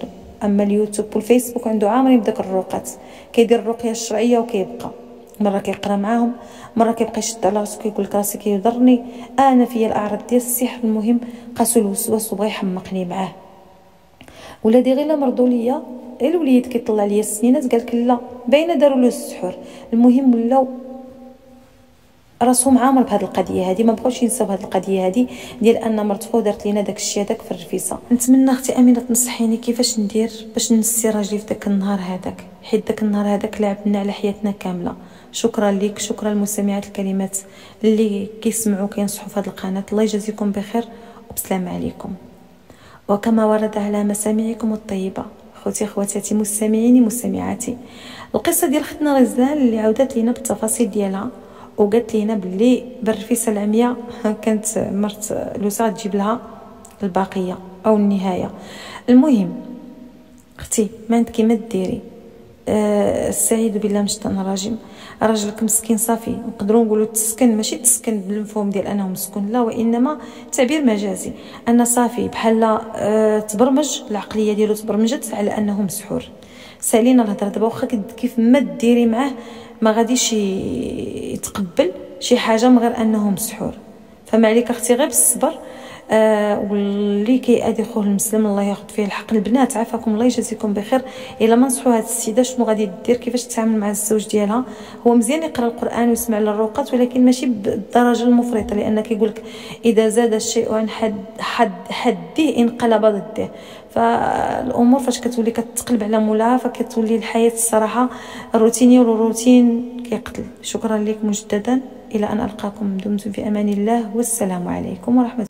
اما اليوتيوب والفيسبوك عنده عامرين بداك الرقات، كيدير الرقيه الشرعيه وكيبقى مره كيقرا معاهم، مره كيبقى يشد على راسو كيقول لك راسي كيضرني، انا فيا الاعراض ديال السحر. المهم قاسو الوسواس وبغى يحمقني معاه، ولادي غير مرضوا ليا، الوليد كيطلع ليا السنينات قال لك لا باينه داروا له السحور. المهم ولاو راسهم عامر بهذه القضيه هذه، ما بقاوش ينساو هذه القضيه هذه ديال ان مرت خو دارت لينا داك الشيء هذاك في الرفيسه. نتمنى اختي امينه تنصحيني كيفاش ندير باش نسي راجلي في داك النهار هذاك، حيت داك النهار هذاك لعبنا على حياتنا كامله. شكرا لك، شكرا للمستمعات الكريمات اللي كيسمعوا كينصحوا في هذه القناه. الله يجازيكم بخير وبسلام عليكم. وكما ورد على مسامعكم الطيبه خوتي خواتاتي مستمعيني مستمعاتي، القصه ديال ختنا غزال اللي عاودت لينا بالتفاصيل ديالها وقالت لينا باللي بالرفيسه العمياء كانت مرت لوسا تجيب لها الباقيه او النهايه. المهم اختي ما عندك ما ديري، السعيد بالله من الشيطان الرجيم. راجلك مسكين صافي، نقدروا نقولوا تسكن، ماشي تسكن بالمفهوم ديال انه مسكون لا، وانما تعبير مجازي ان صافي بحال تبرمج العقليه ديالو، تبرمجت على انه مسحور. سالينا الهضره دابا، واخا كيف ما ديري معاه ما غاديش يتقبل شي حاجه من غير انه مسحور. فما عليك اختي غير بالصبر. واللي كيأذي خوه المسلم الله ياخذ فيه الحق. البنات عافاكم الله يجازيكم بخير، الا ما نصحوا هاد السيده شنو غادي دير، كيفاش تتعامل مع الزوج ديالها. هو مزيان يقرا القران ويسمع للرقات، ولكن ماشي بالدرجه المفرطه، لان كيقول لك اذا زاد الشيء عن حده انقلب ضده. فالامور فاش كتولي كتقلب على مولاها فكتولي الحياه الصراحه روتينيه، والروتين كيقتل. شكرا لك مجددا، الى ان القاكم، دمتم في امان الله، والسلام عليكم ورحمه الله.